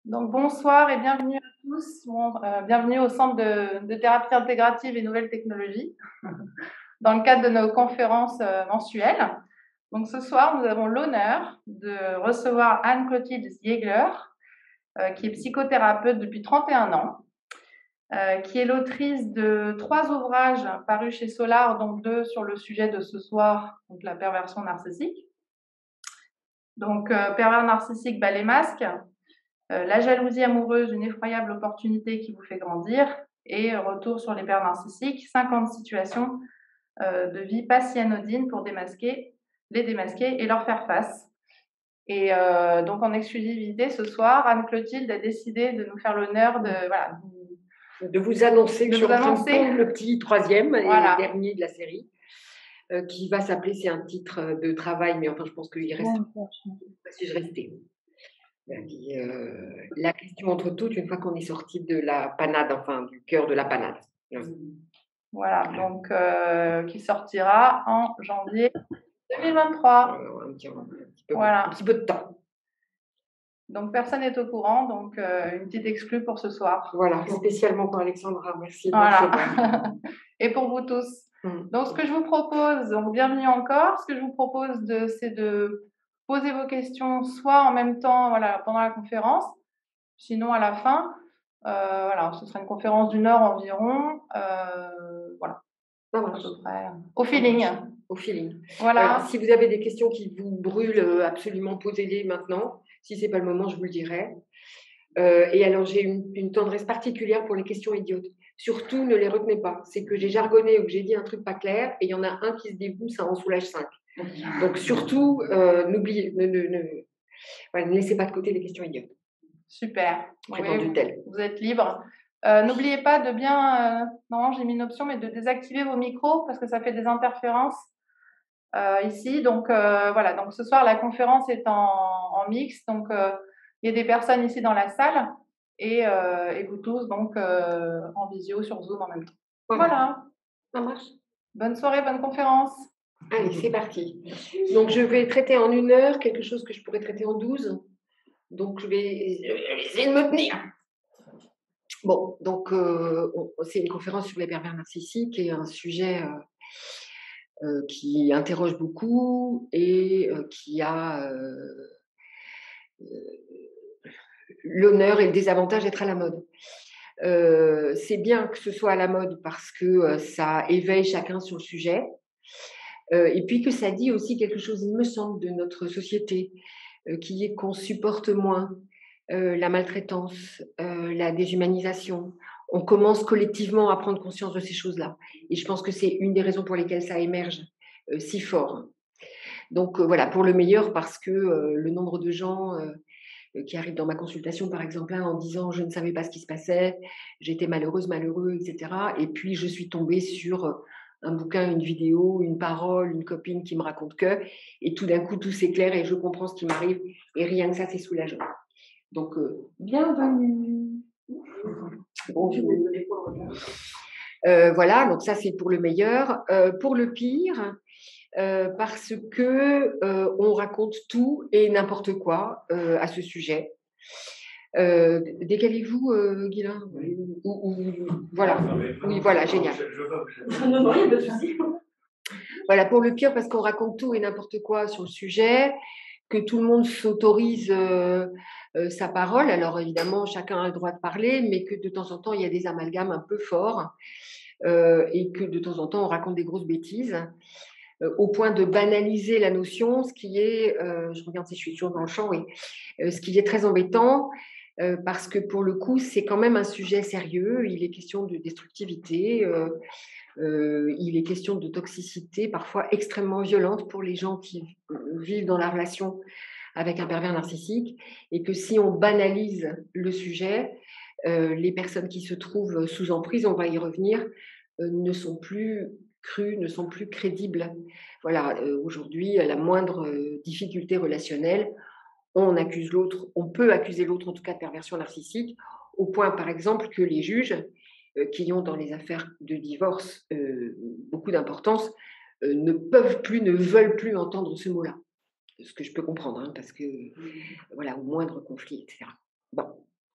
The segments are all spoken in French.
Donc bonsoir et bienvenue à tous. Bienvenue au Centre de thérapie intégrative et nouvelles technologies, dans le cadre de nos conférences mensuelles. Donc ce soir, nous avons l'honneur de recevoir Anne-Clotilde Ziegler, qui est psychothérapeute depuis 31 ans, qui est l'autrice de 3 ouvrages parus chez Solar, dont 2 sur le sujet de ce soir, donc la perversion narcissique. Donc pervers narcissique, bas les masques. La jalousie amoureuse, une effroyable opportunité qui vous fait grandir, et retour sur les pères narcissiques, 50 situations de vie pas si anodines pour les démasquer et leur faire face. Et donc en exclusivité ce soir, Anne-Clotilde a décidé de nous faire l'honneur de vous annoncer que je suis en train de annoncer pondre le petit troisième Voilà. et dernier de la série, qui va s'appeler, c'est un titre de travail, mais enfin je pense qu'il reste, si je restais. La question entre toutes, une fois qu'on est sorti de la panade, enfin du cœur de la panade. Voilà, donc qui sortira en janvier 2023. Un petit peu de temps. Donc personne n'est au courant, donc une petite exclue pour ce soir. Voilà, spécialement pour Alexandra, merci. Voilà. Et pour vous tous. Donc ce que je vous propose, donc bienvenue encore, ce que je vous propose c'est de poser vos questions soit en même temps, voilà, pendant la conférence, sinon à la fin. Voilà, ce sera une conférence d'1 heure environ. Voilà. Ça marche. À peu près. Au feeling. Au feeling. Voilà. Si vous avez des questions qui vous brûlent, absolument posez-les maintenant. Si c'est pas le moment, je vous le dirai. Et alors, j'ai une tendresse particulière pour les questions idiotes. Surtout, ne les retenez pas. C'est que j'ai jargonné ou que j'ai dit un truc pas clair et il y en a un qui se déboule, ça en soulage 5. Donc, surtout, n'oubliez, ne laissez pas de côté les questions idiotes. Super. Prétendues telles. Vous êtes libre. N'oubliez pas de bien, non, j'ai mis une option, mais de désactiver vos micros parce que ça fait des interférences ici. Donc voilà, donc ce soir, la conférence est en mixte. Donc il y a des personnes ici dans la salle et vous tous donc en visio sur Zoom en même temps. Voilà. Ça marche. Bonne soirée, bonne conférence. Allez, c'est parti. Donc je vais traiter en 1 heure quelque chose que je pourrais traiter en 12. Donc je vais essayer de me tenir. Bon, donc c'est une conférence sur les pervers narcissiques et un sujet qui interroge beaucoup et qui a l'honneur et le désavantage d'être à la mode. C'est bien que ce soit à la mode parce que ça éveille chacun sur le sujet. Et puis que ça dit aussi quelque chose, il me semble, de notre société, qui est qu'on supporte moins la maltraitance, la déshumanisation. On commence collectivement à prendre conscience de ces choses-là. Et je pense que c'est une des raisons pour lesquelles ça émerge si fort. Donc voilà, pour le meilleur, parce que le nombre de gens qui arrivent dans ma consultation, par exemple, en disant je ne savais pas ce qui se passait, j'étais malheureuse, malheureux, etc. Et puis je suis tombée sur un bouquin, une vidéo, une parole, une copine qui me raconte que, et tout d'un coup tout s'éclaire et je comprends ce qui m'arrive, et rien que ça c'est soulageant. Donc bienvenue. Bonjour. Voilà, donc ça c'est pour le meilleur. Pour le pire, parce que on raconte tout et n'importe quoi à ce sujet. Décalez-vous, Guilain. Voilà. Oui, voilà, génial. Non, il n'y a pas de souci. Voilà, pour le pire, parce qu'on raconte tout et n'importe quoi sur le sujet, que tout le monde s'autorise sa parole. Alors évidemment, chacun a le droit de parler, mais que de temps en temps, il y a des amalgames un peu forts et que de temps en temps, on raconte des grosses bêtises. Au point de banaliser la notion, ce qui est, je regarde si je suis toujours dans le champ, oui, ce qui est très embêtant, parce que pour le coup, c'est quand même un sujet sérieux. Il est question de destructivité, il est question de toxicité, parfois extrêmement violente pour les gens qui vivent dans la relation avec un pervers narcissique, et que si on banalise le sujet, les personnes qui se trouvent sous emprise, on va y revenir, ne sont plus crues, ne sont plus crédibles. Voilà, aujourd'hui, à la moindre difficulté relationnelle, on accuse l'autre, on peut accuser l'autre en tout cas de perversion narcissique, au point par exemple que les juges, qui ont dans les affaires de divorce beaucoup d'importance, ne peuvent plus, ne veulent plus entendre ce mot-là. Ce que je peux comprendre, hein, parce que, voilà, au moindre conflit, etc. Bon.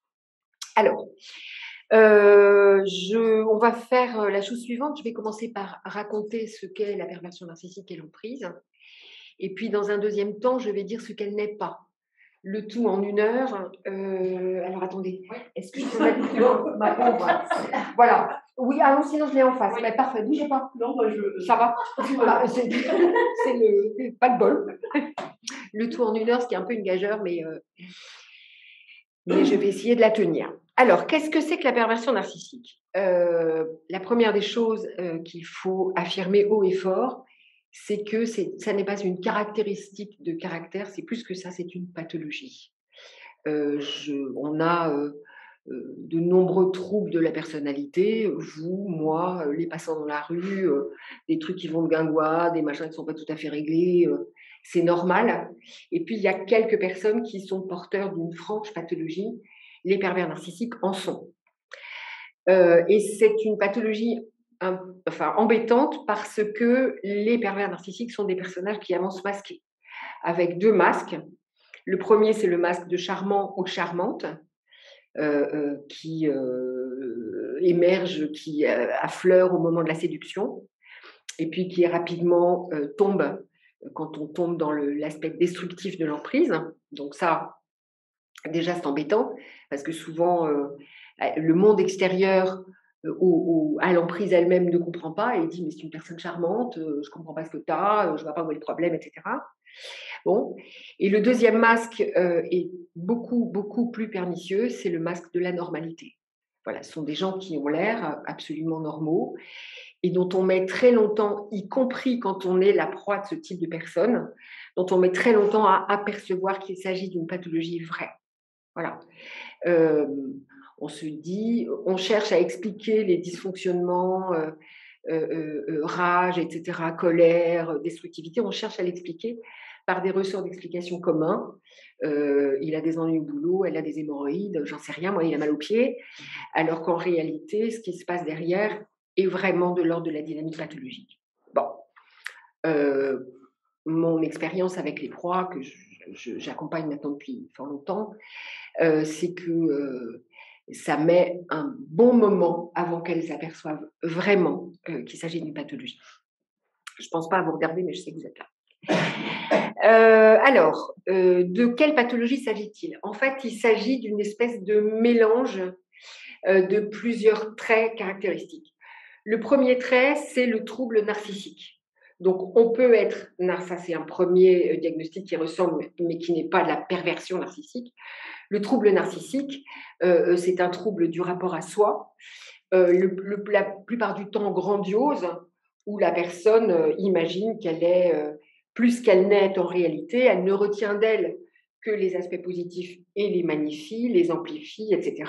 Alors, on va faire la chose suivante. Je vais commencer par raconter ce qu'est la perversion narcissique et l'emprise. Et puis, dans un deuxième temps, je vais dire ce qu'elle n'est pas. Le tout en 1 heure. Alors, attendez. Est-ce que je peux mettre ma pauvre? Voilà. Oui, ah non, sinon je l'ai en face. Mais parfait, bougez pas. Non, moi ça va. C'est pas de bol. Le tout en 1 heure, ce qui est un peu une gageure, mais je vais essayer de la tenir. Alors, qu'est-ce que c'est que la perversion narcissique? La première des choses qu'il faut affirmer haut et fort, c'est que ça n'est pas une caractéristique de caractère, c'est plus que ça, c'est une pathologie. On a de nombreux troubles de la personnalité, vous, moi, les passants dans la rue, des trucs qui vont de guingois, des machins qui ne sont pas tout à fait réglés, c'est normal. Et puis, il y a quelques personnes qui sont porteurs d'une franche pathologie, les pervers narcissiques en sont. Et c'est une pathologie embêtante parce que les pervers narcissiques sont des personnages qui avancent masqués, avec 2 masques. Le premier, c'est le masque de charmant ou charmante, qui émerge, qui affleure au moment de la séduction, et puis qui rapidement tombe quand on tombe dans l'aspect destructif de l'emprise. Donc ça, déjà, c'est embêtant, parce que souvent, le monde extérieur à l'emprise elle-même ne comprend pas, et dit « mais c'est une personne charmante, je ne comprends pas ce que tu as, je ne vois pas où est le problème, etc. » Bon. Et le deuxième masque est beaucoup, beaucoup plus pernicieux, c'est le masque de la normalité. Voilà, ce sont des gens qui ont l'air absolument normaux et dont on met très longtemps, y compris quand on est la proie de ce type de personne, dont on met très longtemps à apercevoir qu'il s'agit d'une pathologie vraie. Voilà. On se dit, on cherche à expliquer les dysfonctionnements, rage, etc., colère, destructivité, on cherche à l'expliquer par des ressorts d'explication communs. Il a des ennuis au boulot, elle a des hémorroïdes, j'en sais rien, moi il a mal aux pieds, alors qu'en réalité, ce qui se passe derrière est vraiment de l'ordre de la dynamique pathologique. Bon, mon expérience avec les proies, que j'accompagne maintenant depuis fort longtemps, c'est que ça met un bon moment avant qu'elles s'aperçoivent vraiment qu'il s'agit d'une pathologie. Je ne pense pas à vous regarder, mais je sais que vous êtes là. Alors, de quelle pathologie s'agit-il? En fait, il s'agit d'une espèce de mélange de plusieurs traits caractéristiques. Le premier trait, c'est le trouble narcissique. Donc, on peut être, ça c'est un premier diagnostic qui ressemble, mais qui n'est pas de la perversion narcissique. Le trouble narcissique, c'est un trouble du rapport à soi, la plupart du temps grandiose, où la personne imagine qu'elle est plus qu'elle n'est en réalité, elle ne retient d'elle que les aspects positifs et les magnifie, les amplifie, etc.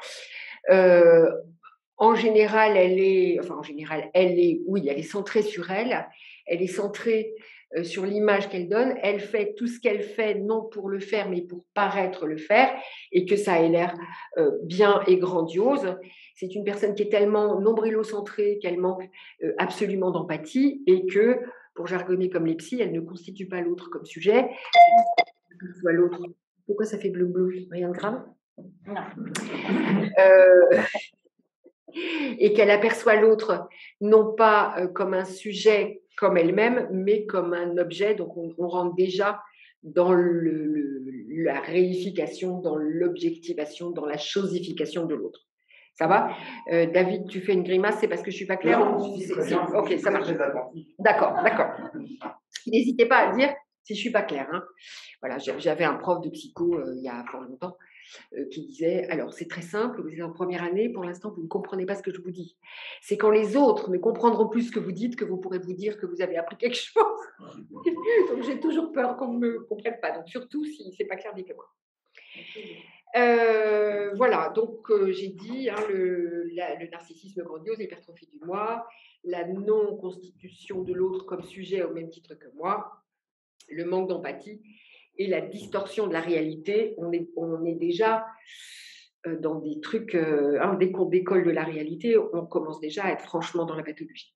En général, elle est centrée sur elle, elle est centrée sur l'image qu'elle donne, elle fait tout ce qu'elle fait, non pour le faire, mais pour paraître le faire, et que ça ait l'air bien et grandiose. C'est une personne qui est tellement nombrilocentrée qu'elle manque absolument d'empathie, et que, pour jargonner comme les psys, elle ne constitue pas l'autre comme sujet. Soit l'autre. Pourquoi ça fait bleu-bleu? Rien de grave? Non. Et qu'elle aperçoit l'autre non pas comme un sujet comme elle-même, mais comme un objet. Donc on rentre déjà dans la réification, dans l'objectivation, dans la chosification de l'autre. Ça va? David, tu fais une grimace, c'est parce que je ne suis pas claire? Non, ok, ça marche. D'accord. N'hésitez pas à dire si je ne suis pas claire. Hein. Voilà, j'avais un prof de psycho il y a fort longtemps qui disait, alors c'est très simple, vous êtes en première année, pour l'instant vous ne comprenez pas ce que je vous dis. C'est quand les autres ne comprendront plus ce que vous dites que vous pourrez vous dire que vous avez appris quelque chose. Donc j'ai toujours peur qu'on ne me comprenne pas, donc surtout si ce n'est pas clair, dites-le-moi. Voilà, donc j'ai dit le narcissisme grandiose, l'hypertrophie du moi, la non-constitution de l'autre comme sujet au même titre que moi, le manque d'empathie et la distorsion de la réalité. On est déjà dans des trucs, dès qu'on décolle de la réalité, on commence déjà à être franchement dans la pathologie.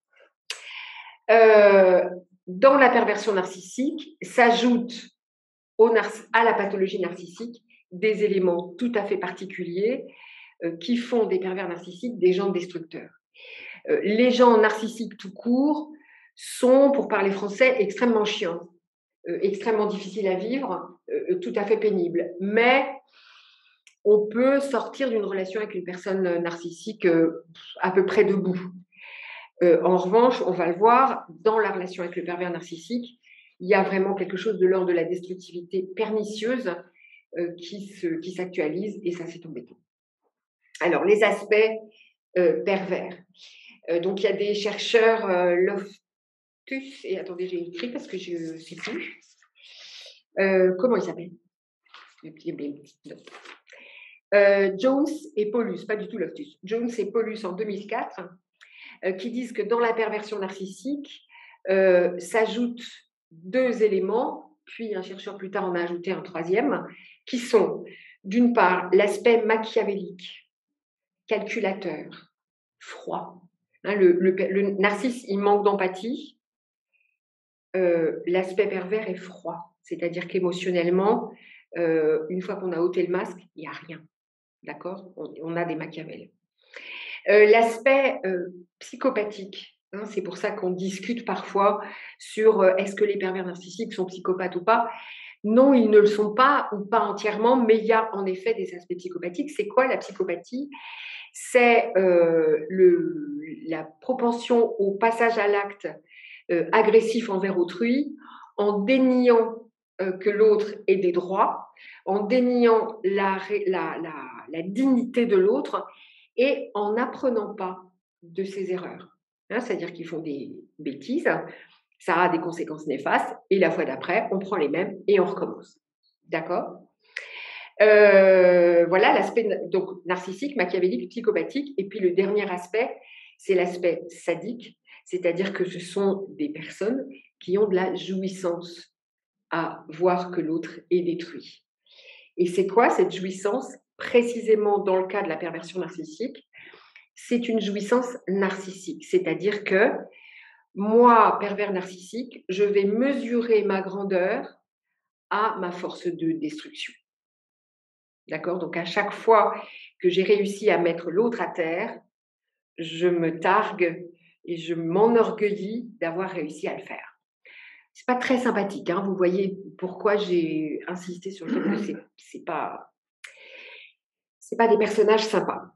Dans la perversion narcissique, s'ajoute à la pathologie narcissique des éléments tout à fait particuliers qui font des pervers narcissiques des gens destructeurs. Les gens narcissiques tout court sont, pour parler français, extrêmement chiants, extrêmement difficiles à vivre, tout à fait pénibles. Mais on peut sortir d'une relation avec une personne narcissique à peu près debout. En revanche, on va le voir, dans la relation avec le pervers narcissique, il y a vraiment quelque chose de l'ordre de la destructivité pernicieuse qui s'actualise, et ça, c'est embêtant. Alors, les aspects pervers. Donc, il y a des chercheurs, Loftus, et attendez, j'ai écrit parce que je ne sais plus. Comment il s'appelle Jones et Paulus, pas du tout Loftus. Jones et Paulus en 2004, qui disent que dans la perversion narcissique s'ajoutent 2 éléments, puis un chercheur plus tard en a ajouté un 3e, qui sont d'une part l'aspect machiavélique, calculateur, froid. Hein, le narcisse, il manque d'empathie. L'aspect pervers est froid, c'est-à-dire qu'émotionnellement, une fois qu'on a ôté le masque, il n'y a rien. D'accord ? On a des Machiavel. L'aspect psychopathique, hein, c'est pour ça qu'on discute parfois sur est-ce que les pervers narcissiques sont psychopathes ou pas. Non, ils ne le sont pas, ou pas entièrement, mais il y a en effet des aspects psychopathiques. C'est quoi la psychopathie ? C'est la propension au passage à l'acte agressif envers autrui, en déniant que l'autre ait des droits, en déniant la dignité de l'autre et en n'apprenant pas de ses erreurs. Hein, c'est-à-dire qu'ils font des bêtises, ça a des conséquences néfastes, et la fois d'après, on prend les mêmes et on recommence. D'accord ? Voilà l'aspect donc narcissique, machiavélique, psychopathique. Et puis le dernier aspect, c'est l'aspect sadique, c'est-à-dire que ce sont des personnes qui ont de la jouissance à voir que l'autre est détruit. Et c'est quoi cette jouissance ? Précisément dans le cas de la perversion narcissique, c'est une jouissance narcissique, c'est-à-dire que moi, pervers narcissique, je vais mesurer ma grandeur à ma force de destruction. D'accord ? Donc, à chaque fois que j'ai réussi à mettre l'autre à terre, je me targue et je m'enorgueillis d'avoir réussi à le faire. C'est pas très sympathique, hein ? Vous voyez pourquoi j'ai insisté sur le fait que c'est pas des personnages sympas.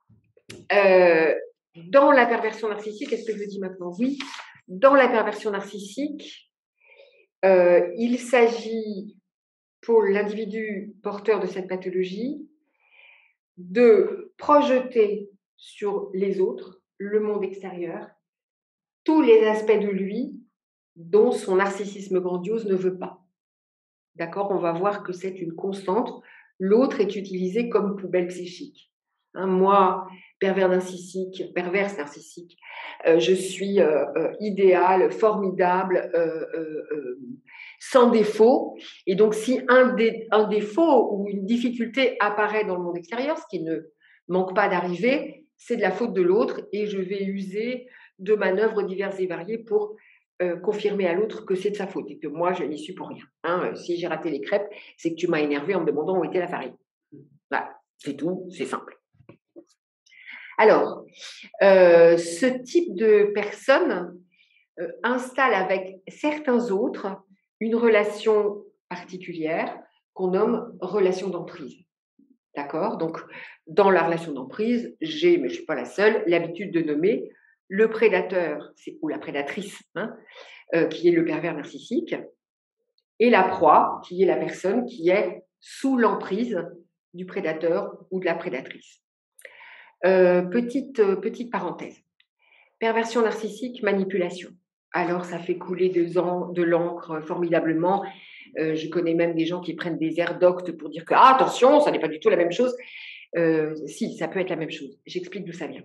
Dans la perversion narcissique, est-ce que je le dis maintenant ? Oui. Dans la perversion narcissique, il s'agit pour l'individu porteur de cette pathologie de projeter sur les autres, le monde extérieur, tous les aspects de lui dont son narcissisme grandiose ne veut pas. D'accord ? On va voir que c'est une constante. L'autre est utilisé comme poubelle psychique. Hein, moi, perverse narcissique, je suis idéal, formidable, sans défaut. Et donc, si un défaut ou une difficulté apparaît dans le monde extérieur, ce qui ne manque pas d'arriver, c'est de la faute de l'autre et je vais user de manœuvres diverses et variées pour confirmer à l'autre que c'est de sa faute et que moi, je n'y suis pour rien. Hein, si j'ai raté les crêpes, c'est que tu m'as énervé en me demandant où était la farine. Voilà, c'est tout, c'est simple. Alors, ce type de personne installe avec certains autres une relation particulière qu'on nomme relation d'emprise. D'accord ? Donc, dans la relation d'emprise, j'ai, mais je ne suis pas la seule, l'habitude de nommer le prédateur, ou la prédatrice, hein, qui est le pervers narcissique, et la proie, qui est la personne qui est sous l'emprise du prédateur ou de la prédatrice. Petite parenthèse. Perversion narcissique, manipulation. Alors, ça fait couler de l'encre formidablement. Je connais même des gens qui prennent des airs doctes pour dire que, attention, ça n'est pas du tout la même chose. Si, ça peut être la même chose. J'explique d'où ça vient.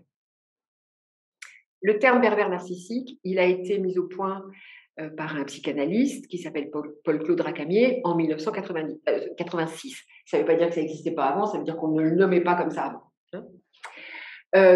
Le terme pervers narcissique, il a été mis au point par un psychanalyste qui s'appelle Paul-Claude Racamier en 1986. Ça ne veut pas dire que ça n'existait pas avant, ça veut dire qu'on ne le nommait pas comme ça avant. Hein ?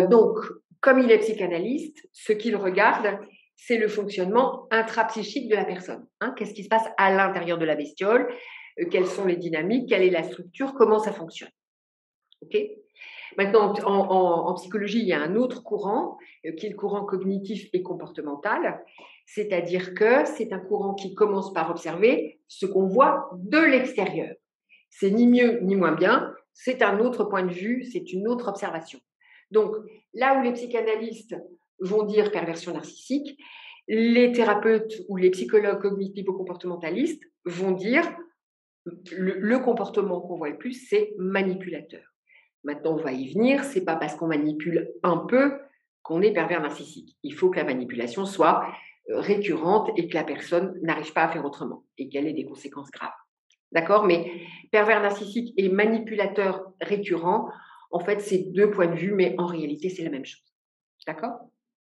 Donc, comme il est psychanalyste, ce qu'il regarde, c'est le fonctionnement intrapsychique de la personne. Hein ? Qu'est-ce qui se passe à l'intérieur de la bestiole ? Quelles sont les dynamiques ? Quelle est la structure ? Comment ça fonctionne ? Ok ? Maintenant, en psychologie, il y a un autre courant qui est le courant cognitif et comportemental, c'est-à-dire que c'est un courant qui commence par observer ce qu'on voit de l'extérieur. C'est ni mieux ni moins bien, c'est un autre point de vue, c'est une autre observation. Donc, là où les psychanalystes vont dire perversion narcissique, les thérapeutes ou les psychologues cognitivo-comportementalistes vont dire le comportement qu'on voit le plus, c'est manipulateur. Maintenant, on va y venir, c'est pas parce qu'on manipule un peu qu'on est pervers narcissique. Il faut que la manipulation soit récurrente et que la personne n'arrive pas à faire autrement et qu'elle ait des conséquences graves. D'accord? Mais pervers narcissique et manipulateur récurrent, en fait, c'est deux points de vue, mais en réalité, c'est la même chose. D'accord?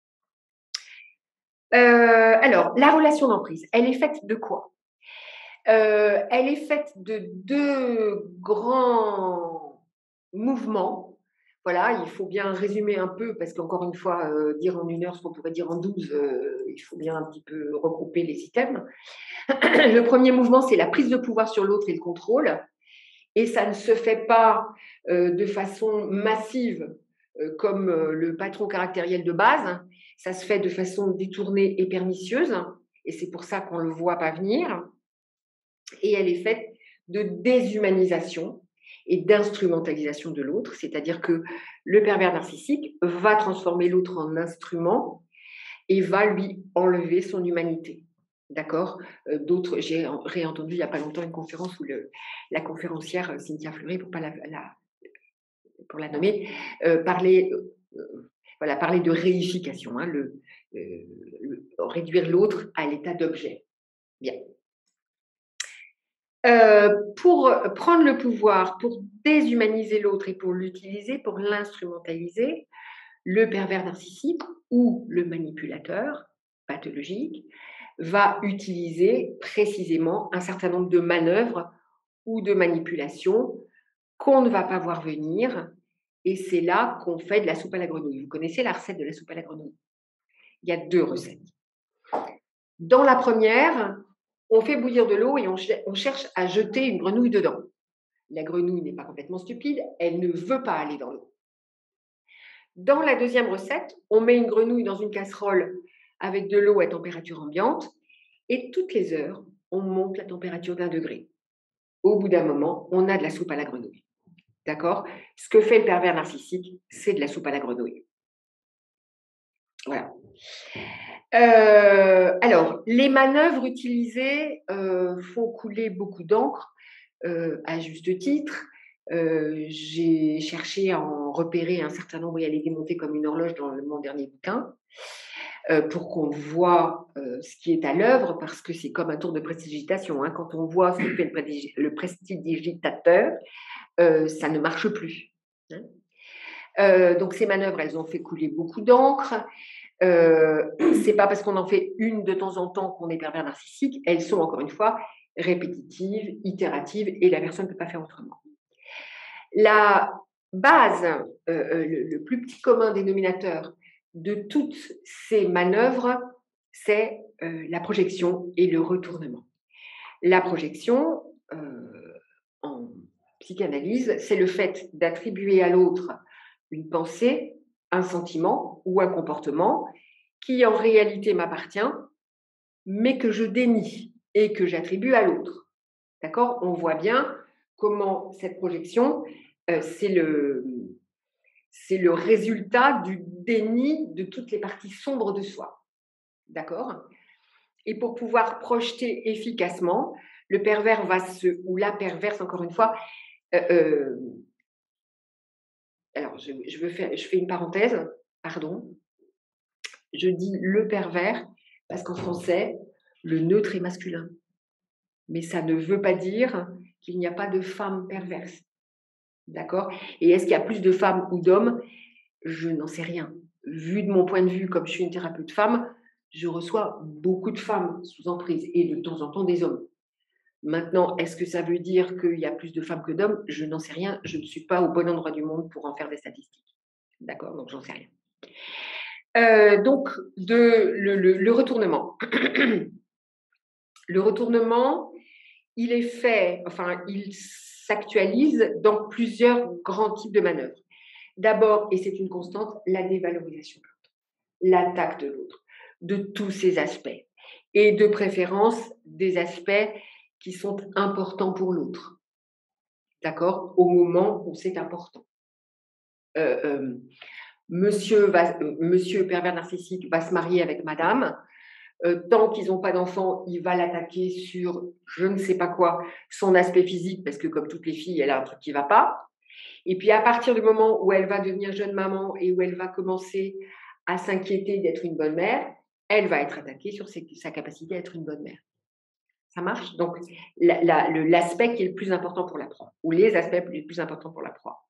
Alors, la relation d'emprise, elle est faite de quoi? Elle est faite de deux grands mouvements. Voilà, il faut bien résumer un peu, parce qu'encore une fois, dire en 1 heure ce qu'on pourrait dire en 12, il faut bien un petit peu regrouper les items. Le premier mouvement, c'est la prise de pouvoir sur l'autre et le contrôle. Et ça ne se fait pas de façon massive comme le patron caractériel de base. Ça se fait de façon détournée et pernicieuse. Et c'est pour ça qu'on ne le voit pas venir. Et elle est faite de déshumanisation et d'instrumentalisation de l'autre, c'est-à-dire que le pervers narcissique va transformer l'autre en instrument et va lui enlever son humanité. D'accord? J'ai réentendu il n'y a pas longtemps une conférence où la conférencière Cynthia Fleury, pour la nommer, parlait de réification, hein, réduire l'autre à l'état d'objet. Bien. Pour prendre le pouvoir, pour déshumaniser l'autre et pour l'utiliser, pour l'instrumentaliser, le pervers narcissique ou le manipulateur pathologique va utiliser précisément un certain nombre de manœuvres ou de manipulations qu'on ne va pas voir venir. Et c'est là qu'on fait de la soupe à la grenouille. Vous connaissez la recette de la soupe à la grenouille? Il y a 2 recettes. Dans la première, on fait bouillir de l'eau et on cherche à jeter une grenouille dedans. La grenouille n'est pas complètement stupide, elle ne veut pas aller dans l'eau. Dans la deuxième recette, on met une grenouille dans une casserole avec de l'eau à température ambiante et toutes les heures, on monte la température d'1 degré. Au bout d'un moment, on a de la soupe à la grenouille. D'accord? Ce que fait le pervers narcissique, c'est de la soupe à la grenouille. Voilà. Alors, les manœuvres utilisées font couler beaucoup d'encre, à juste titre. J'ai cherché à en repérer un certain nombre et à les démonter comme une horloge dans mon dernier bouquin, pour qu'on voit ce qui est à l'œuvre, parce que c'est comme un tour de prestidigitation. Hein. Quand on voit ce que fait le prestidigitateur, ça ne marche plus. Hein. Donc ces manœuvres, elles ont fait couler beaucoup d'encre. C'est pas parce qu'on en fait une de temps en temps qu'on est pervers narcissique. Elles sont encore une fois répétitives, itératives, et la personne ne peut pas faire autrement. La base, le plus petit commun dénominateur de toutes ces manœuvres, c'est la projection et le retournement. La projection, en psychanalyse, c'est le fait d'attribuer à l'autre une pensée, un sentiment ou un comportement qui en réalité m'appartient, mais que je dénie et que j'attribue à l'autre. D'accord? On voit bien comment cette projection, c'est le résultat du déni de toutes les parties sombres de soi. D'accord? Et pour pouvoir projeter efficacement, le pervers ou la perverse, encore une fois, alors je fais une parenthèse, pardon. Je dis le pervers parce qu'en français, le neutre est masculin. Mais ça ne veut pas dire qu'il n'y a pas de femmes perverses. D'accord? Et est-ce qu'il y a plus de femmes ou d'hommes? Je n'en sais rien. Vu de mon point de vue, comme je suis une thérapeute femme, je reçois beaucoup de femmes sous emprise et de temps en temps des hommes. Maintenant, est-ce que ça veut dire qu'il y a plus de femmes que d'hommes? Je n'en sais rien. Je ne suis pas au bon endroit du monde pour en faire des statistiques. D'accord? Donc, j'en sais rien. Donc, le retournement. Le retournement, il est fait, il s'actualise dans plusieurs grands types de manœuvres. d'abord, et c'est une constante, la dévalorisation de l'autre, l'attaque de l'autre, de tous ses aspects, et de préférence des aspects qui sont importants pour l'autre, d'accord, au moment où c'est important. Monsieur pervers narcissique va se marier avec madame. Tant qu'ils n'ont pas d'enfant, il va l'attaquer sur je ne sais pas quoi, son aspect physique, parce que comme toutes les filles, elle a un truc qui ne va pas. Et puis à partir du moment où elle va devenir jeune maman et où elle va commencer à s'inquiéter d'être une bonne mère, elle va être attaquée sur sa capacité à être une bonne mère. Ça marche? Donc, l'aspect qui est le plus important pour la proie, ou les aspects les plus importants pour la proie.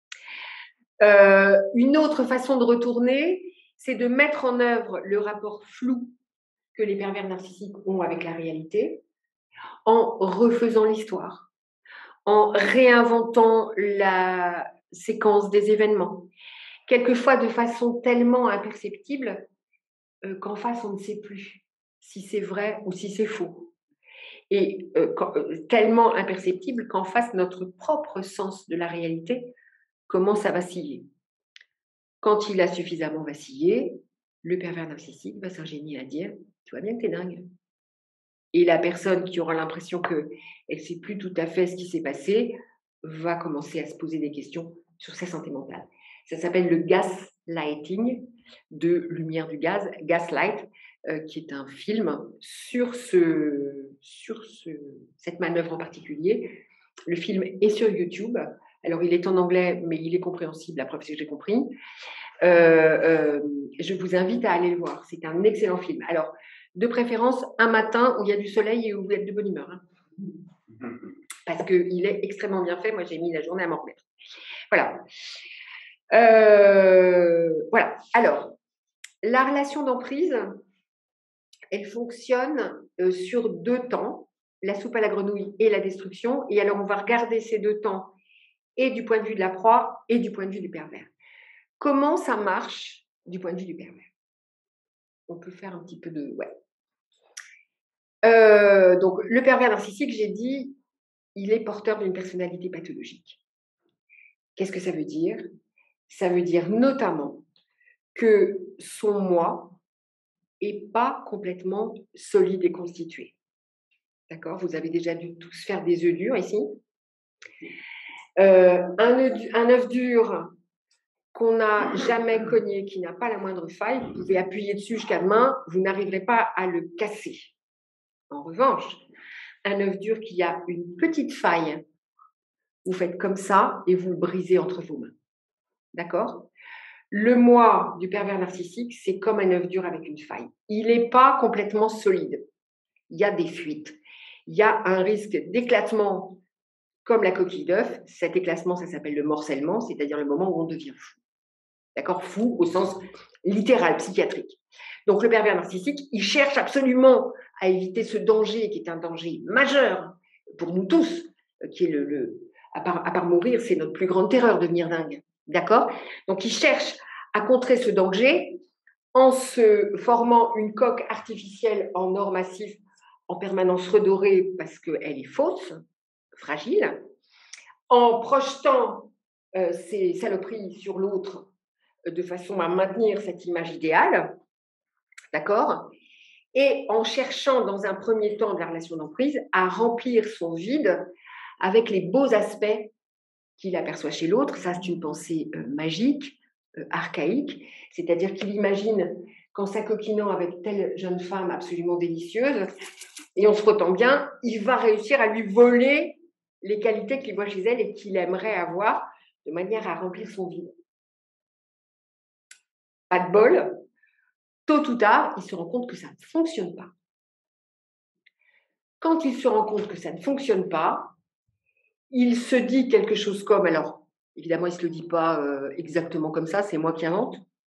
Une autre façon de retourner, c'est de mettre en œuvre le rapport flou que les pervers narcissiques ont avec la réalité en refaisant l'histoire, en réinventant la séquence des événements, quelquefois de façon tellement imperceptible qu'en face, on ne sait plus si c'est vrai ou si c'est faux. Et tellement imperceptible qu'en face, notre propre sens de la réalité commence à vaciller. Quand il a suffisamment vacillé, le pervers narcissique va s'ingénier à dire « tu vois bien que t'es dingue ». Et la personne qui aura l'impression qu'elle ne sait plus tout à fait ce qui s'est passé va commencer à se poser des questions sur sa santé mentale. Ça s'appelle le gaslighting, de lumière du gaz, Gaslight, qui est un film sur cette manœuvre en particulier. Le film est sur YouTube. Alors, il est en anglais, mais il est compréhensible. La preuve, c'est que j'ai compris. Je vous invite à aller le voir. C'est un excellent film. Alors, de préférence, un matin où il y a du soleil et où vous êtes de bonne humeur. Hein. Parce qu'il est extrêmement bien fait. Moi, j'ai mis la journée à m'en remettre. Voilà. Voilà. Alors, la relation d'emprise, elle fonctionne sur 2 temps, la soupe à la grenouille et la destruction. Et alors, on va regarder ces 2 temps et du point de vue de la proie et du point de vue du pervers. Comment ça marche du point de vue du pervers? On peut faire un petit peu de... Ouais. Donc, le pervers narcissique, j'ai dit, il est porteur d'une personnalité pathologique. Qu'est-ce que ça veut dire? Ça veut dire notamment que son moi n'est pas complètement solide et constitué. D'accord? Vous avez déjà dû tous faire des œufs durs ici. Un œuf dur qu'on n'a jamais cogné, qui n'a pas la moindre faille, vous pouvez appuyer dessus jusqu'à demain, vous n'arriverez pas à le casser. En revanche, un œuf dur qui a une petite faille, vous faites comme ça et vous le brisez entre vos mains. D'accord? Le moi du pervers narcissique, c'est comme un œuf dur avec une faille. Il n'est pas complètement solide. Il y a des fuites. Il y a un risque d'éclatement comme la coquille d'œuf. Cet éclatement, ça s'appelle le morcellement, c'est-à-dire le moment où on devient fou. D'accord? Fou au sens littéral, psychiatrique. Donc le pervers narcissique, il cherche absolument à éviter ce danger qui est un danger majeur pour nous tous, qui est à part mourir, c'est notre plus grande terreur, devenir dingue. D'accord? Donc il cherche à contrer ce danger en se formant une coque artificielle en or massif en permanence redorée parce qu'elle est fausse, fragile, en projetant ses saloperies sur l'autre de façon à maintenir cette image idéale, d'accord? Et en cherchant dans un premier temps de la relation d'emprise à remplir son vide avec les beaux aspects qu'il aperçoit chez l'autre. Ça, c'est une pensée magique, archaïque, c'est-à-dire qu'il imagine qu'en s'acoquinant avec telle jeune femme absolument délicieuse, et en se frottant bien, il va réussir à lui voler les qualités qu'il voit chez elle et qu'il aimerait avoir de manière à remplir son vide. Pas de bol, tôt ou tard, il se rend compte que ça ne fonctionne pas. Quand il se rend compte que ça ne fonctionne pas, il se dit quelque chose comme, alors évidemment il ne se le dit pas exactement comme ça, c'est moi qui invente.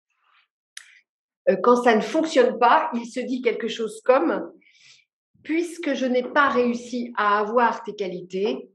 Quand ça ne fonctionne pas, il se dit quelque chose comme, puisque je n'ai pas réussi à avoir tes qualités,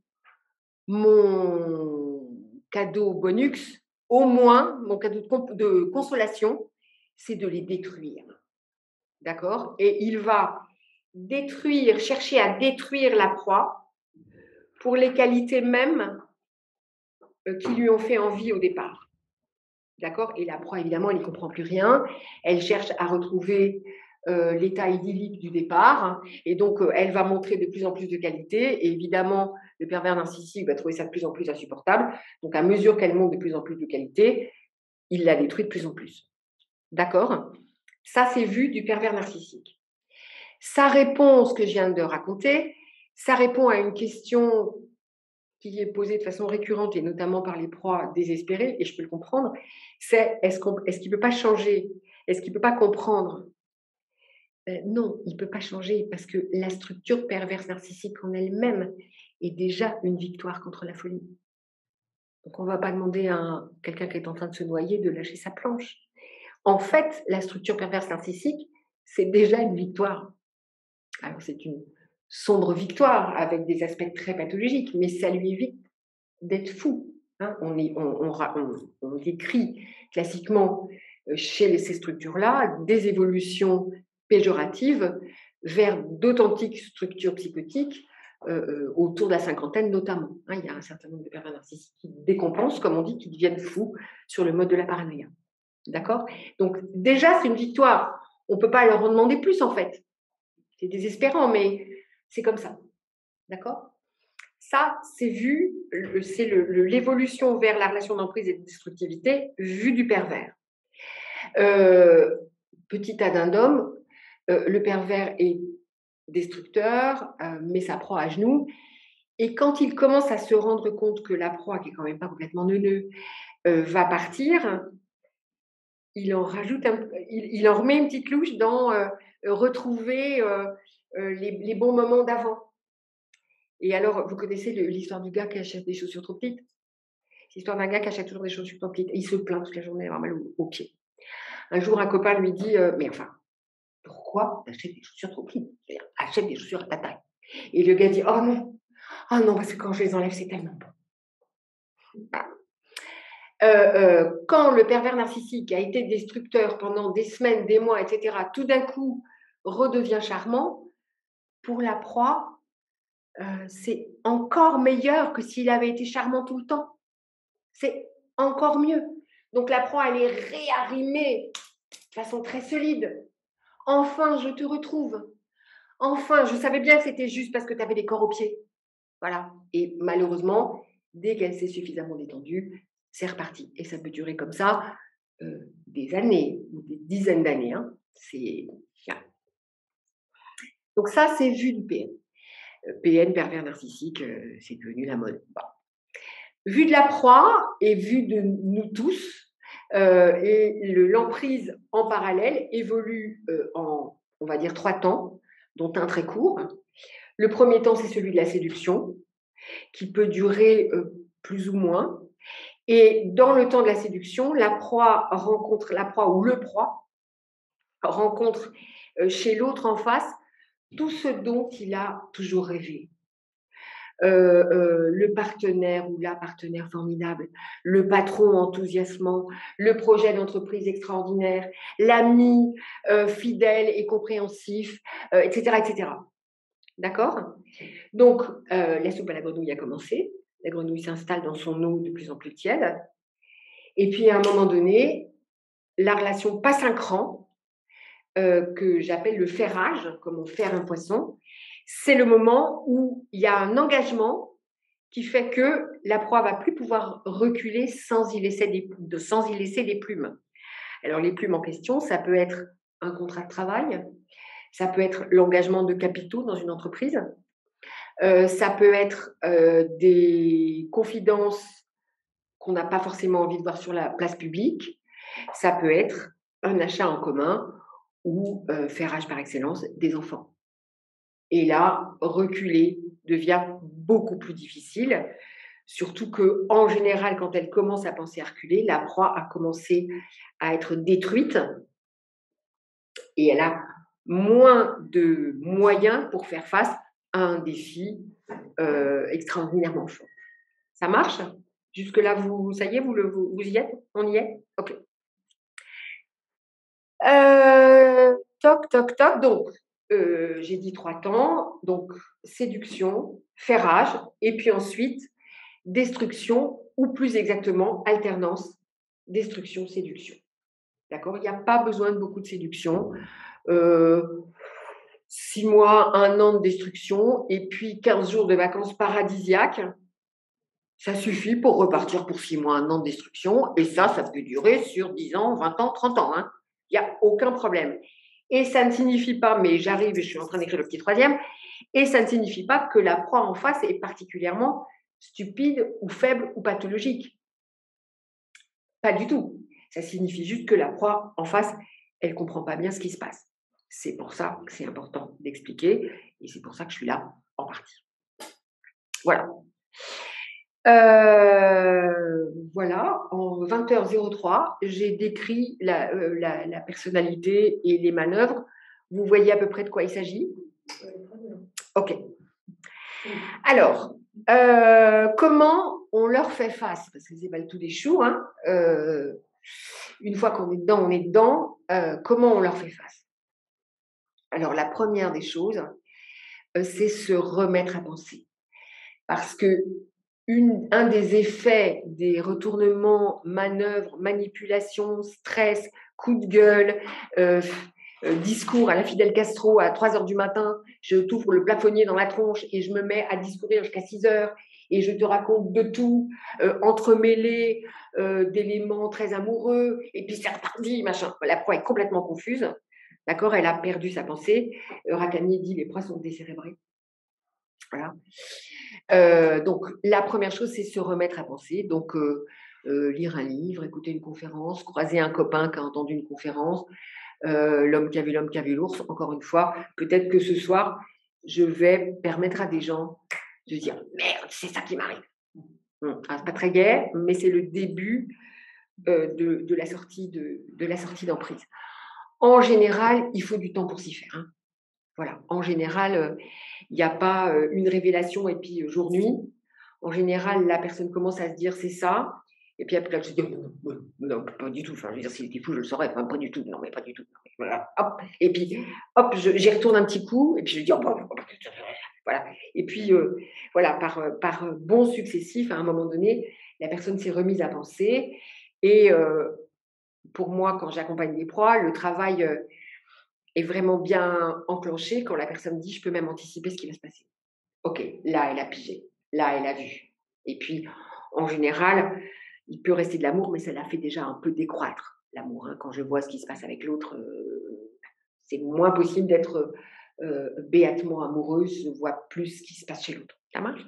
mon cadeau bonus, au moins mon cadeau de consolation, c'est de les détruire. D'accord? Et il va chercher à détruire la proie pour les qualités mêmes qui lui ont fait envie au départ. D'accord? Et la proie, évidemment, elle n'y comprend plus rien. Elle cherche à retrouver l'état idyllique du départ. Hein, et donc, elle va montrer de plus en plus de qualité. Et évidemment, le pervers narcissique va trouver ça de plus en plus insupportable. Donc, à mesure qu'elle montre de plus en plus de qualité, il la détruit de plus en plus. D'accord? Ça, c'est vu du pervers narcissique. Sa réponse que je viens de raconter, ça répond à une question qui est posée de façon récurrente et notamment par les proies désespérées, et je peux le comprendre, c'est est-ce qu'il ne peut pas changer? Est-ce qu'il ne peut pas comprendre? Non, il ne peut pas changer parce que la structure perverse narcissique en elle-même est déjà une victoire contre la folie. Donc on ne va pas demander à quelqu'un qui est en train de se noyer de lâcher sa planche. En fait, la structure perverse narcissique, c'est déjà une victoire. Alors c'est une sombre victoire avec des aspects très pathologiques, mais ça lui évite d'être fou. Hein. On décrit classiquement chez ces structures-là des évolutions péjoratives vers d'authentiques structures psychotiques autour de la cinquantaine notamment. Hein, il y a un certain nombre de pervers narcissiques qui décompensent, comme on dit, qui deviennent fous sur le mode de la paranoïa. D'accord? Donc déjà, c'est une victoire. On ne peut pas leur en demander plus, en fait. C'est désespérant, mais c'est comme ça. D'accord? Ça, c'est vu, c'est l'évolution vers la relation d'emprise et de destructivité vue du pervers. Petit addendum, le pervers est destructeur, met sa proie à genoux, et quand il commence à se rendre compte que la proie, qui est quand même pas complètement neuneux, va partir, il en rajoute il en remet une petite louche dans retrouver les bons moments d'avant. Et alors, vous connaissez l'histoire du gars qui achète des chaussures trop petites? C'est l'histoire d'un gars qui achète toujours des chaussures trop petites. Et il se plaint toute la journée d'avoir mal aux pieds. Un jour, un copain lui dit mais enfin, pourquoi tu achètes des chaussures trop petites? Achète des chaussures à ta taille. Et le gars dit oh non, parce que quand je les enlève, c'est tellement bon. Quand le pervers narcissique a été destructeur pendant des semaines, des mois, etc., tout d'un coup redevient charmant, pour la proie, c'est encore meilleur que s'il avait été charmant tout le temps. C'est encore mieux. Donc la proie, elle est réarrimée de façon très solide. Enfin, je te retrouve. Enfin, je savais bien que c'était juste parce que tu avais des corps aux pieds. Voilà. Et malheureusement, dès qu'elle s'est suffisamment détendue, c'est reparti. Et ça peut durer comme ça des années, ou des dizaines d'années. Hein. Donc ça, c'est vu du PN. PN, pervers narcissique, c'est devenu la mode. Bon. Vu de la proie et vu de nous tous, et l'emprise en parallèle évolue en, on va dire, 3 temps, dont un très court. Le premier temps, c'est celui de la séduction, qui peut durer plus ou moins. Et dans le temps de la séduction, la proie ou le proie rencontre chez l'autre en face tout ce dont il a toujours rêvé. Le partenaire ou la partenaire formidable, le patron enthousiasmant, le projet d'entreprise extraordinaire, l'ami fidèle et compréhensif, etc., etc. D'accord? Donc, la soupe à la grenouille a commencé. La grenouille s'installe dans son eau de plus en plus tiède. Et puis, à un moment donné, la relation passe un cran que j'appelle le ferrage, comme on ferre un poisson. C'est le moment où il y a un engagement qui fait que la proie va plus pouvoir reculer sans y laisser des plumes. Alors, les plumes en question, ça peut être un contrat de travail, ça peut être l'engagement de capitaux dans une entreprise, ça peut être des confidences qu'on n'a pas forcément envie de voir sur la place publique, ça peut être un achat en commun ou ferrage par excellence des enfants. Et là, reculer devient beaucoup plus difficile, surtout qu'en général, quand elle commence à penser à reculer, la proie a commencé à être détruite et elle a moins de moyens pour faire face à un défi extraordinairement fort. Ça marche? Jusque-là, ça y est, vous y êtes? On y est? Ok. Toc, toc, toc. Donc, j'ai dit 3 temps. Donc, séduction, ferrage, et puis ensuite, destruction, ou plus exactement, alternance destruction, séduction. D'accord? Il n'y a pas besoin de beaucoup de séduction. 6 mois, 1 an de destruction, et puis 15 jours de vacances paradisiaques. Ça suffit pour repartir pour 6 mois, 1 an de destruction. Et ça peut durer sur 10 ans, 20 ans, 30 ans. Hein. Il n'y a aucun problème. Et ça ne signifie pas, mais j'arrive et je suis en train d'écrire le petit troisième, et ça ne signifie pas que la proie en face est particulièrement stupide ou faible ou pathologique. Pas du tout. Ça signifie juste que la proie en face, elle ne comprend pas bien ce qui se passe. C'est pour ça que c'est important d'expliquer, et c'est pour ça que je suis là en partie. Voilà. Voilà, en 20h03, j'ai décrit la personnalité et les manœuvres. Vous voyez à peu près de quoi il s'agit? Ok. Alors, comment on leur fait face? Parce que c'est pas le tout des choux. Hein. Une fois qu'on est dedans, on est dedans. Comment on leur fait face? Alors, la première des choses, c'est se remettre à penser. Parce que un des effets des retournements, manœuvres, manipulations, stress, coups de gueule, discours à la Fidel Castro à 3h du matin, je t'ouvre le plafonnier dans la tronche et je me mets à discourir jusqu'à 6h et je te raconte de tout, entremêlé d'éléments très amoureux, et puis c'est reparti, machin. La proie est complètement confuse, d'accord? Elle a perdu sa pensée. Racanier dit les proies sont décérébrées. Voilà. Donc, la première chose, c'est se remettre à penser. Donc, lire un livre, écouter une conférence, croiser un copain qui a entendu une conférence, l'homme qui a vu l'ours, encore une fois, peut-être que ce soir, je vais permettre à des gens de dire « Merde, c'est ça qui m'arrive ». C'est pas très gai, mais c'est le début de la sortie d'emprise. En général, il faut du temps pour s'y faire. Hein. Voilà. En général, il n'y a pas une révélation et puis jour-nuit. En général, la personne commence à se dire c'est ça. Et puis après, elle se dit non, pas du tout. Enfin, je veux dire, s'il était fou, je le saurais. Enfin, pas du tout. Non, mais pas du tout. Voilà. Hop. Et puis, hop, j'y retourne un petit coup. Et puis, je dis voilà. Et puis, voilà, par bons successifs, à un moment donné, la personne s'est remise à penser. Et pour moi, quand j'accompagne des proies, le travail est vraiment bien enclenché quand la personne dit je peux même anticiper ce qui va se passer. Ok, là elle a pigé, là elle a vu. Et puis en général, il peut rester de l'amour, mais ça l'a fait déjà un peu décroître l'amour. Hein. Quand je vois ce qui se passe avec l'autre, c'est moins possible d'être béatement amoureuse, je vois plus ce qui se passe chez l'autre. Ça marche?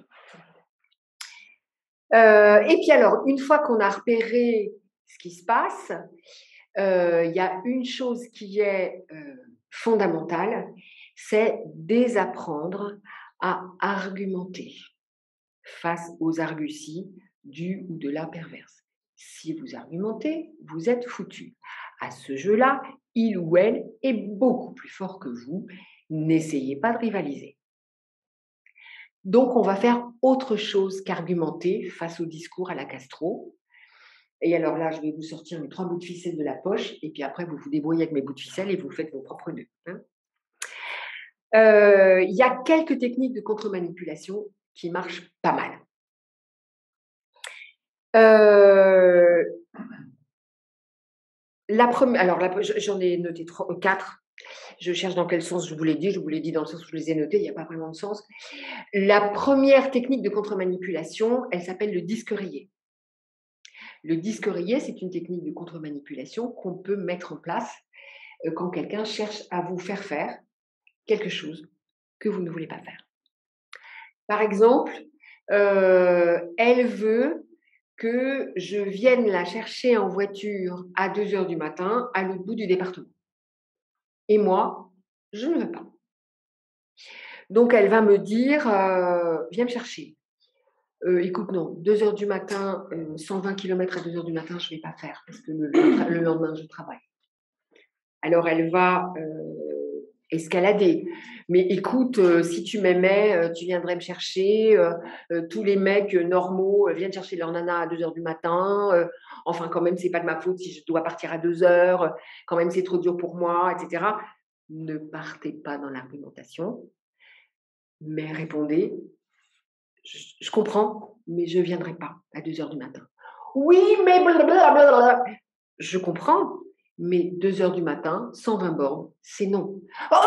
Et puis alors, une fois qu'on a repéré ce qui se passe, il y a une chose qui est fondamentale, c'est désapprendre à argumenter face aux arguties du ou de la perverse. Si vous argumentez, vous êtes foutu. À ce jeu-là, il ou elle est beaucoup plus fort que vous. N'essayez pas de rivaliser. Donc, on va faire autre chose qu'argumenter face au discours à la Castro. Et alors là, je vais vous sortir mes 3 bouts de ficelle de la poche, et puis après, vous vous débrouillez avec mes bouts de ficelle et vous faites vos propres nœuds. Hein. Y a quelques techniques de contre-manipulation qui marchent pas mal. La première, alors j'en ai noté 4. Je cherche dans quel sens je vous l'ai dit. Je vous l'ai dit dans le sens où je les ai notés. Il n'y a pas vraiment de sens. La première technique de contre-manipulation, elle s'appelle le disque rayé. Le disque rayé, c'est une technique de contre-manipulation qu'on peut mettre en place quand quelqu'un cherche à vous faire faire quelque chose que vous ne voulez pas faire. Par exemple, elle veut que je vienne la chercher en voiture à 2h du matin à l'autre bout du département. Et moi, je ne veux pas. Donc, elle va me dire, viens me chercher. Écoute, non, 2h du matin, 120 km à 2h du matin, je ne vais pas faire parce que le lendemain, je travaille. Alors, elle va escalader. Mais écoute, si tu m'aimais, tu viendrais me chercher. Tous les mecs normaux viennent chercher leur nana à 2h du matin. Enfin, quand même, c'est pas de ma faute si je dois partir à 2h. Quand même, c'est trop dur pour moi, etc. Ne partez pas dans l'argumentation, mais répondez. Je comprends, mais je ne viendrai pas à 2h du matin. Oui, mais blablabla. Je comprends, mais 2 heures du matin, 120 bornes, c'est non. Oh,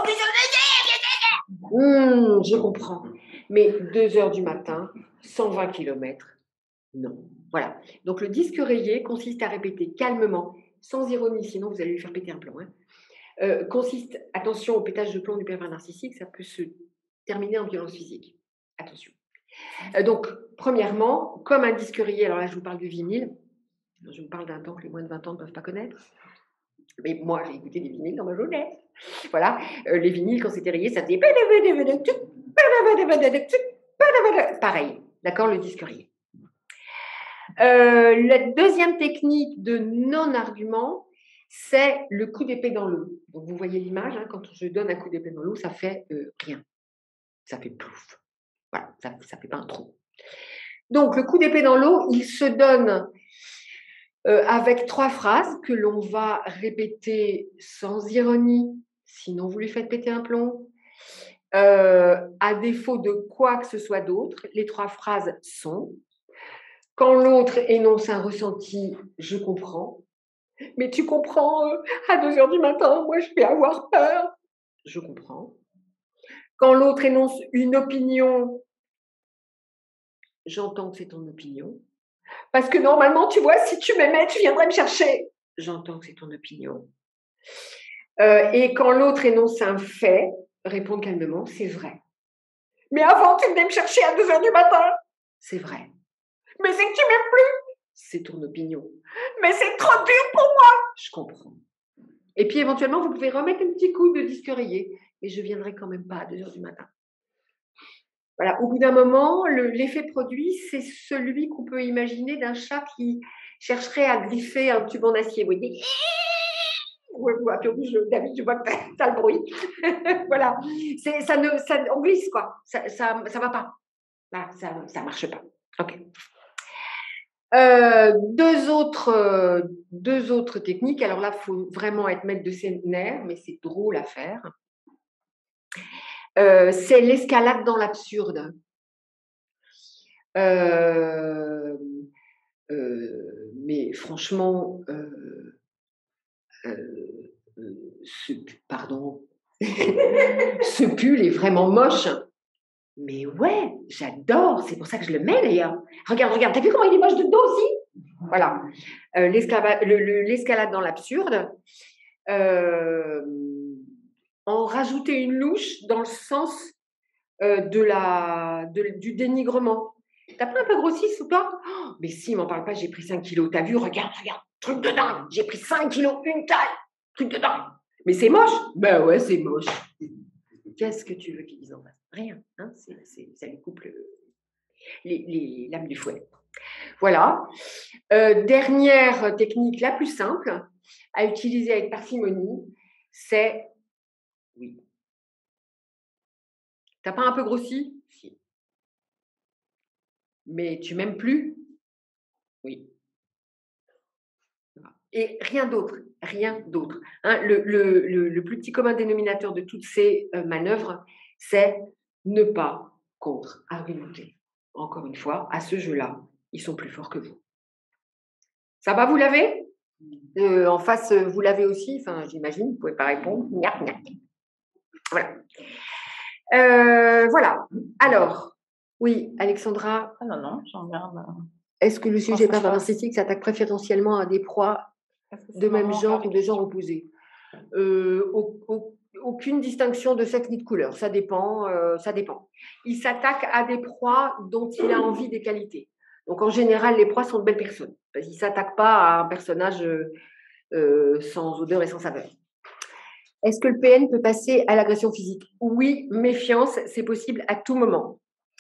je comprends, mais 2 heures du matin, 120 km, non. Voilà. Donc, le disque rayé consiste à répéter calmement, sans ironie, sinon vous allez lui faire péter un plomb. Consiste, attention au pétage de plomb du pervers narcissique, ça peut se terminer en violence physique. Attention. Donc, premièrement, comme un disque rayé, alors là, je vous parle du vinyle. Je vous parle d'un temps que les moins de 20 ans ne peuvent pas connaître. Mais moi, j'ai écouté des vinyles dans ma jeunesse. Voilà. Les vinyles, quand c'était rayé, ça faisait... Pareil. D'accord, le disque rayé. La deuxième technique de non-argument, c'est le coup d'épée dans l'eau. Donc, vous voyez l'image, hein, quand je donne un coup d'épée dans l'eau, ça fait rien. Ça fait plouf. Voilà, ça ne fait pas un trou. Donc, le coup d'épée dans l'eau, il se donne avec 3 phrases que l'on va répéter sans ironie, sinon vous lui faites péter un plomb. À défaut de quoi que ce soit d'autre, les 3 phrases sont: quand l'autre énonce un ressenti, je comprends. Mais tu comprends, à 2 heures du matin, moi je vais avoir peur. Je comprends. Quand l'autre énonce une opinion, j'entends que c'est ton opinion. Parce que normalement, tu vois, si tu m'aimais, tu viendrais me chercher. J'entends que c'est ton opinion. Et quand l'autre énonce un fait, répondre calmement, c'est vrai. Mais avant, tu venais me chercher à 2 heures du matin. C'est vrai. Mais c'est que tu m'aimes plus. C'est ton opinion. Mais c'est trop dur pour moi. Je comprends. Et puis éventuellement, vous pouvez remettre un petit coup de disque rayé. Mais je viendrai quand même pas à 2 heures du matin. Voilà, au bout d'un moment, l'effet produit, c'est celui qu'on peut imaginer d'un chat qui chercherait à griffer un tube en acier. Vous voyez, David, je vois que tu as le bruit. Voilà, on glisse, quoi. Ça va pas. Là, ça marche pas. OK. Deux autres techniques. Alors là, il faut vraiment être maître de ses nerfs, mais c'est drôle à faire. C'est l'escalade dans l'absurde. Mais franchement, pardon, ce pull est vraiment moche. Mais ouais, j'adore, c'est pour ça que je le mets d'ailleurs. Regarde, t'as vu comment il est moche de dos aussi? Voilà, l'escalade dans l'absurde. En rajouter une louche dans le sens du dénigrement. T'as pas un peu grossi sous toi? Oh, mais si, m'en parle pas, j'ai pris 5 kilos. T'as vu? Regarde, truc de dingue. J'ai pris 5 kilos, une taille. Truc de dingue. Mais c'est moche? Ben ouais, c'est moche. Qu'est-ce que tu veux qu'ils disent en face? Rien. Hein, ça lui coupe les lames du fouet. Voilà. Dernière technique la plus simple à utiliser avec parcimonie, c'est oui. T'as pas un peu grossi? Si. Mais tu m'aimes plus? Oui. Et rien d'autre. Hein, le plus petit commun dénominateur de toutes ces manœuvres, c'est ne pas contre-argumenter. Encore une fois, à ce jeu-là, ils sont plus forts que vous. Ça va, vous l'avez? En face, vous l'avez aussi? Enfin, j'imagine, vous ne pouvez pas répondre. Voilà. Voilà. Alors, oui, Alexandra. Ah non, j'en garde. Est-ce que le sujet pervers narcissique s'attaque préférentiellement à des proies de même genre ou de genre opposé? Aucune distinction de sexe ni de couleur, ça dépend. Il s'attaque à des proies dont il a envie des qualités. Donc en général, les proies sont de belles personnes. Parce qu'il ne s'attaque pas à un personnage sans odeur et sans saveur. Est-ce que le PN peut passer à l'agression physique? Oui, méfiance, c'est possible à tout moment.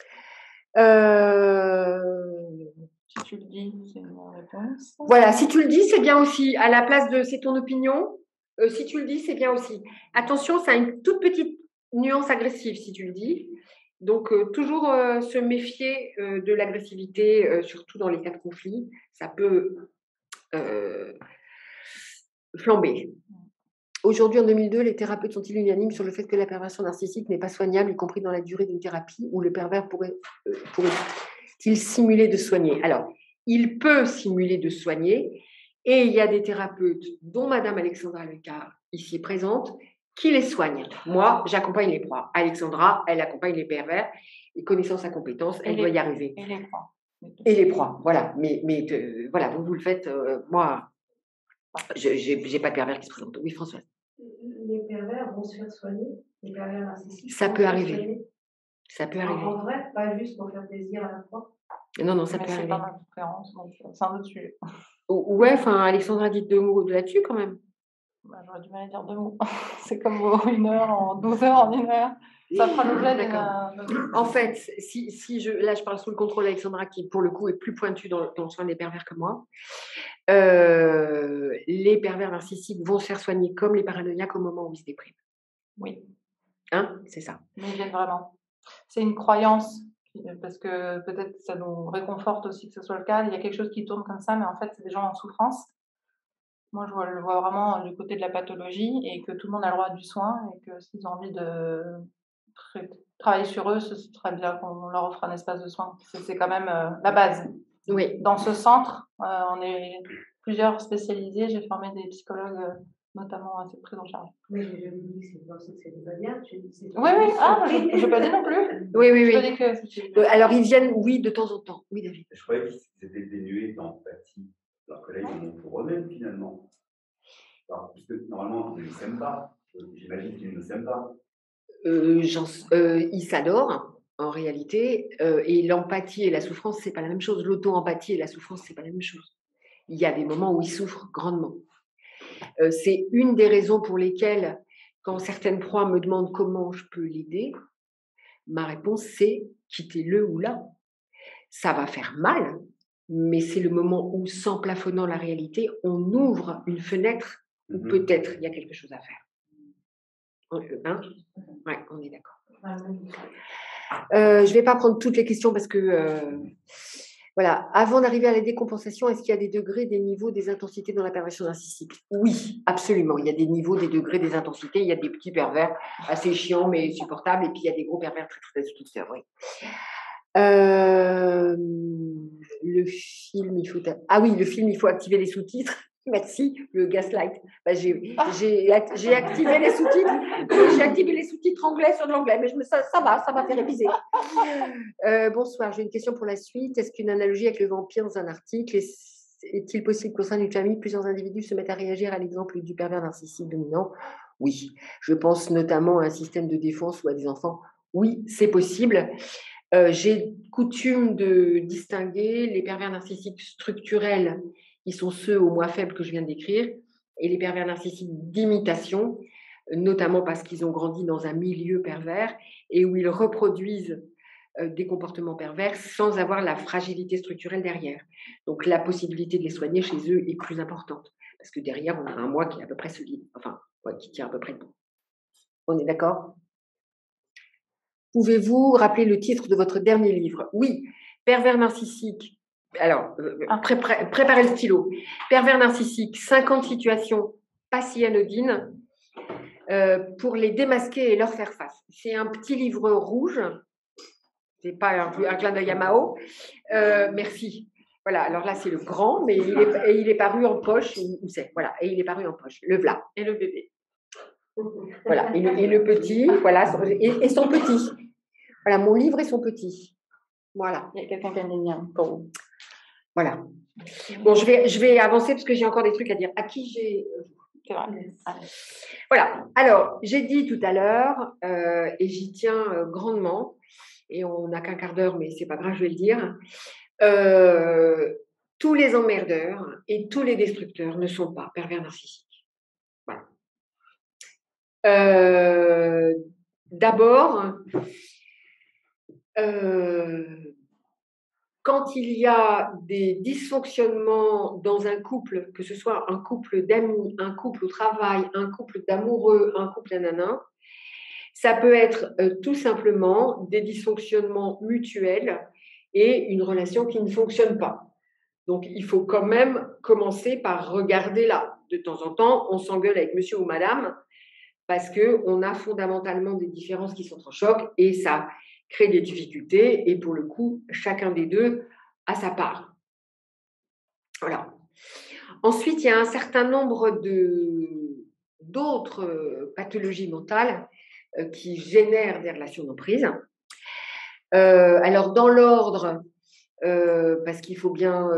Si tu le dis, c'est une réponse. Voilà, si tu le dis, c'est bien aussi. À la place de c'est ton opinion, si tu le dis, c'est bien aussi. Attention, ça a une toute petite nuance agressive si tu le dis. Donc, toujours se méfier de l'agressivité, surtout dans les cas de conflit. Ça peut flamber. Aujourd'hui, en 2002, les thérapeutes sont-ils unanimes sur le fait que la perversion narcissique n'est pas soignable, y compris dans la durée d'une thérapie, où le pervers pourrait-il simuler de soigner? Alors, il peut simuler de soigner. Et il y a des thérapeutes, dont Madame Alexandra Lecard, ici présente, qui les soignent. Moi, j'accompagne les proies. Alexandra, elle accompagne les pervers. Et connaissant sa compétence, elle doit y arriver. Et les proies. Et les proies, voilà. Mais voilà, vous le faites. Moi, je n'ai pas de pervers qui se présente. Oui, Françoise. Les pervers vont se faire soigner. Les pervers narcissiques. Ça peut arriver. Ça peut arriver. En vrai, pas juste pour faire plaisir à la fois. Non, ça peut arriver. C'est pas ma préférence, donc c'est un autre sujet. Ouais, enfin, Alexandra dit 2 mots là-dessus quand même. J'aurais du mal à dire 2 mots. C'est comme 1 heure en 12 heures en 1 heure. Ça fera l'objet d'une. En fait, là, je parle sous le contrôle d'Alexandra, qui pour le coup est plus pointue dans le soin des pervers que moi. Les pervers narcissiques vont se faire soigner comme les paranoïaques au moment où ils se dépriment. Oui. Hein, c'est ça. Mais ils viennent vraiment. C'est une croyance, parce que peut-être ça nous réconforte aussi que ce soit le cas. Il y a quelque chose qui tourne comme ça, mais en fait, c'est des gens en souffrance. Moi, je le vois vraiment du côté de la pathologie et que tout le monde a le droit du soin et que s'ils ont envie de travailler sur eux, ce serait bien qu'on leur offre un espace de soin. C'est quand même la base. Oui. Dans ce centre, on est plusieurs spécialisés. J'ai formé des psychologues, notamment à cette prise en charge. Mais je me dis que c'est pas bien. Oui. Ah, je n'ai pas dit non plus. Oui. Que... Alors, ils viennent, oui, de temps en temps. Oui, David. Je croyais qu'ils étaient dénués d'empathie. Alors que là, ils en ont pour eux-mêmes, finalement. Alors, puisque normalement, ils ne s'aiment pas. J'imagine qu'ils ne s'aiment pas. Ils s'adorent, en réalité. Et l'empathie et la souffrance, c'est pas la même chose. L'auto-empathie et la souffrance, c'est pas la même chose. Il y a des moments où ils souffrent grandement. C'est une des raisons pour lesquelles, quand certaines proies me demandent comment je peux l'aider, ma réponse, c'est quittez-le ou là. Ça va faire mal, mais c'est le moment où, sans plafonnant la réalité, on ouvre une fenêtre où peut-être il y a quelque chose à faire. Hein? Ouais, on est d'accord. Je ne vais pas prendre toutes les questions parce que, voilà, avant d'arriver à la décompensation, est-ce qu'il y a des degrés, des niveaux, des intensités dans la perversion narcissique? Oui, absolument. Il y a des niveaux, des degrés, des intensités. Il y a des petits pervers assez chiants mais supportables et puis il y a des gros pervers très, très destructeurs, oui. Le film, il faut activer les sous-titres. Merci, le gaslight. J'ai activé les sous-titres. J'ai activé les sous-titres anglais sur l'anglais, mais ça va faire réviser. Bonsoir, j'ai une question pour la suite. Est-ce qu'une analogie avec le vampire dans un article, est-il possible qu'au sein d'une famille, plusieurs individus se mettent à réagir à l'exemple du pervers narcissique dominant? Oui, je pense notamment à un système de défense ou à des enfants. Oui, c'est possible. J'ai coutume de distinguer les pervers narcissiques structurels, qui sont ceux au moins faibles que je viens de décrire, et les pervers narcissiques d'imitation, notamment parce qu'ils ont grandi dans un milieu pervers et où ils reproduisent des comportements pervers sans avoir la fragilité structurelle derrière. Donc la possibilité de les soigner chez eux est plus importante, parce que derrière, on a un moi qui est à peu près solide, qui tient à peu près le bon. On est d'accord ? Pouvez-vous rappeler le titre de votre dernier livre? Oui, Pervers narcissique. Alors, préparez le stylo. Pervers narcissique, 50 situations pas si anodines pour les démasquer et leur faire face. C'est un petit livre rouge. C'est pas un clin d'œil à Mao. Merci. Voilà, alors là, c'est le grand, mais il est paru en poche. Où c'est? Voilà, et il est paru en poche. Le voilà. Et le bébé. Voilà, et le petit, voilà, et son petit. Voilà, mon livre et son petit. Voilà. Il y a quelqu'un qui a mis le mien pour vous. Voilà. Bon, je vais avancer parce que j'ai encore des trucs à dire. À qui j'ai... C'est vrai. Voilà. Alors, j'ai dit tout à l'heure, et j'y tiens grandement, et on n'a qu'un quart d'heure, mais c'est pas grave, je vais le dire. Tous les emmerdeurs et tous les destructeurs ne sont pas pervers narcissiques. Voilà. D'abord, quand il y a des dysfonctionnements dans un couple, que ce soit un couple d'amis, un couple au travail, un couple d'amoureux, un couple nanan, ça peut être tout simplement des dysfonctionnements mutuels et une relation qui ne fonctionne pas. Donc, il faut quand même commencer par regarder là. De temps en temps, on s'engueule avec monsieur ou madame parce qu'on a fondamentalement des différences qui sont en choc et ça crée des difficultés. Et pour le coup, chacun des deux a sa part. Voilà. Ensuite, il y a un certain nombre d'autres pathologies mentales qui génèrent des relations d'emprise. Alors, dans l'ordre, parce qu'il faut bien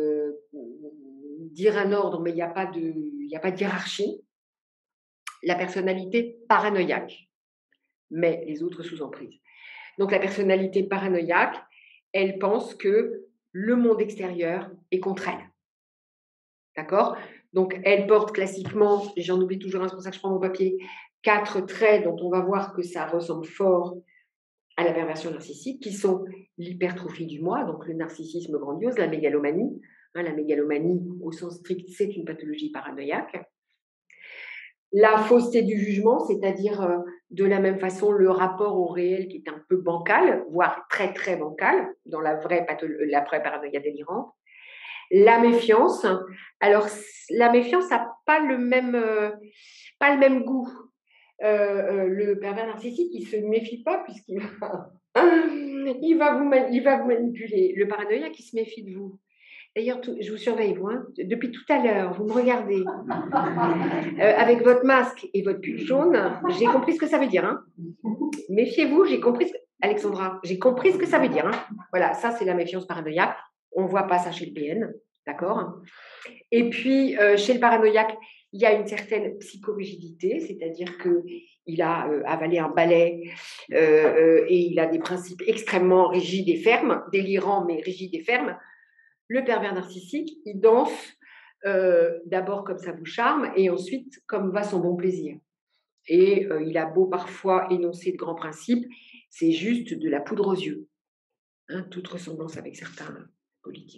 dire un ordre, mais il n'y a pas de hiérarchie. La personnalité paranoïaque, mais les autres sous emprise. Donc, la personnalité paranoïaque, elle pense que le monde extérieur est contre elle. D'accord? Donc, elle porte classiquement, j'en oublie toujours un, c'est pour ça que je prends mon papier, 4 traits dont on va voir que ça ressemble fort à la perversion narcissique, qui sont l'hypertrophie du moi, donc le narcissisme grandiose, la mégalomanie. La mégalomanie, au sens strict, c'est une pathologie paranoïaque. La fausseté du jugement, c'est-à-dire de la même façon le rapport au réel qui est un peu bancal, voire très très bancal, dans la vraie paranoïa délirante. La méfiance. Alors, la méfiance n'a pas le même goût. Le pervers narcissique, il ne se méfie pas puisqu'il il va vous manipuler. Le paranoïaque, il se méfie de vous. D'ailleurs, je vous surveille, vous, hein, depuis tout à l'heure, vous me regardez. Avec votre masque et votre pull jaune, j'ai compris ce que ça veut dire. Hein. Méfiez-vous, j'ai compris Alexandra, j'ai compris ce que ça veut dire. Hein. Voilà, ça, c'est la méfiance paranoïaque. On ne voit pas ça chez le PN, d'accord? Et puis, chez le paranoïaque, il y a une certaine psychorigidité, c'est-à-dire qu'il a avalé un balai et il a des principes extrêmement rigides et fermes, délirants mais rigides et fermes. Le pervers narcissique, il danse d'abord comme ça vous charme et ensuite comme va son bon plaisir. Et il a beau parfois énoncer de grands principes, c'est juste de la poudre aux yeux. Hein, toute ressemblance avec certains politiques.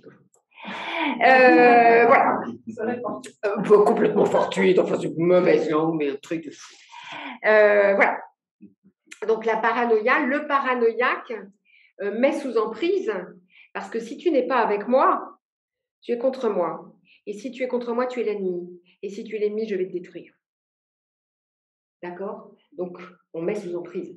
Voilà. Complètement fortuite, enfin c'est une mauvaise langue, mais un truc de fou. Voilà. Donc la paranoïa, le paranoïaque met sous emprise, parce que si tu n'es pas avec moi, tu es contre moi. Et si tu es contre moi, tu es l'ennemi. Et si tu es l'ennemi, je vais te détruire. D'accord? Donc, on met sous emprise.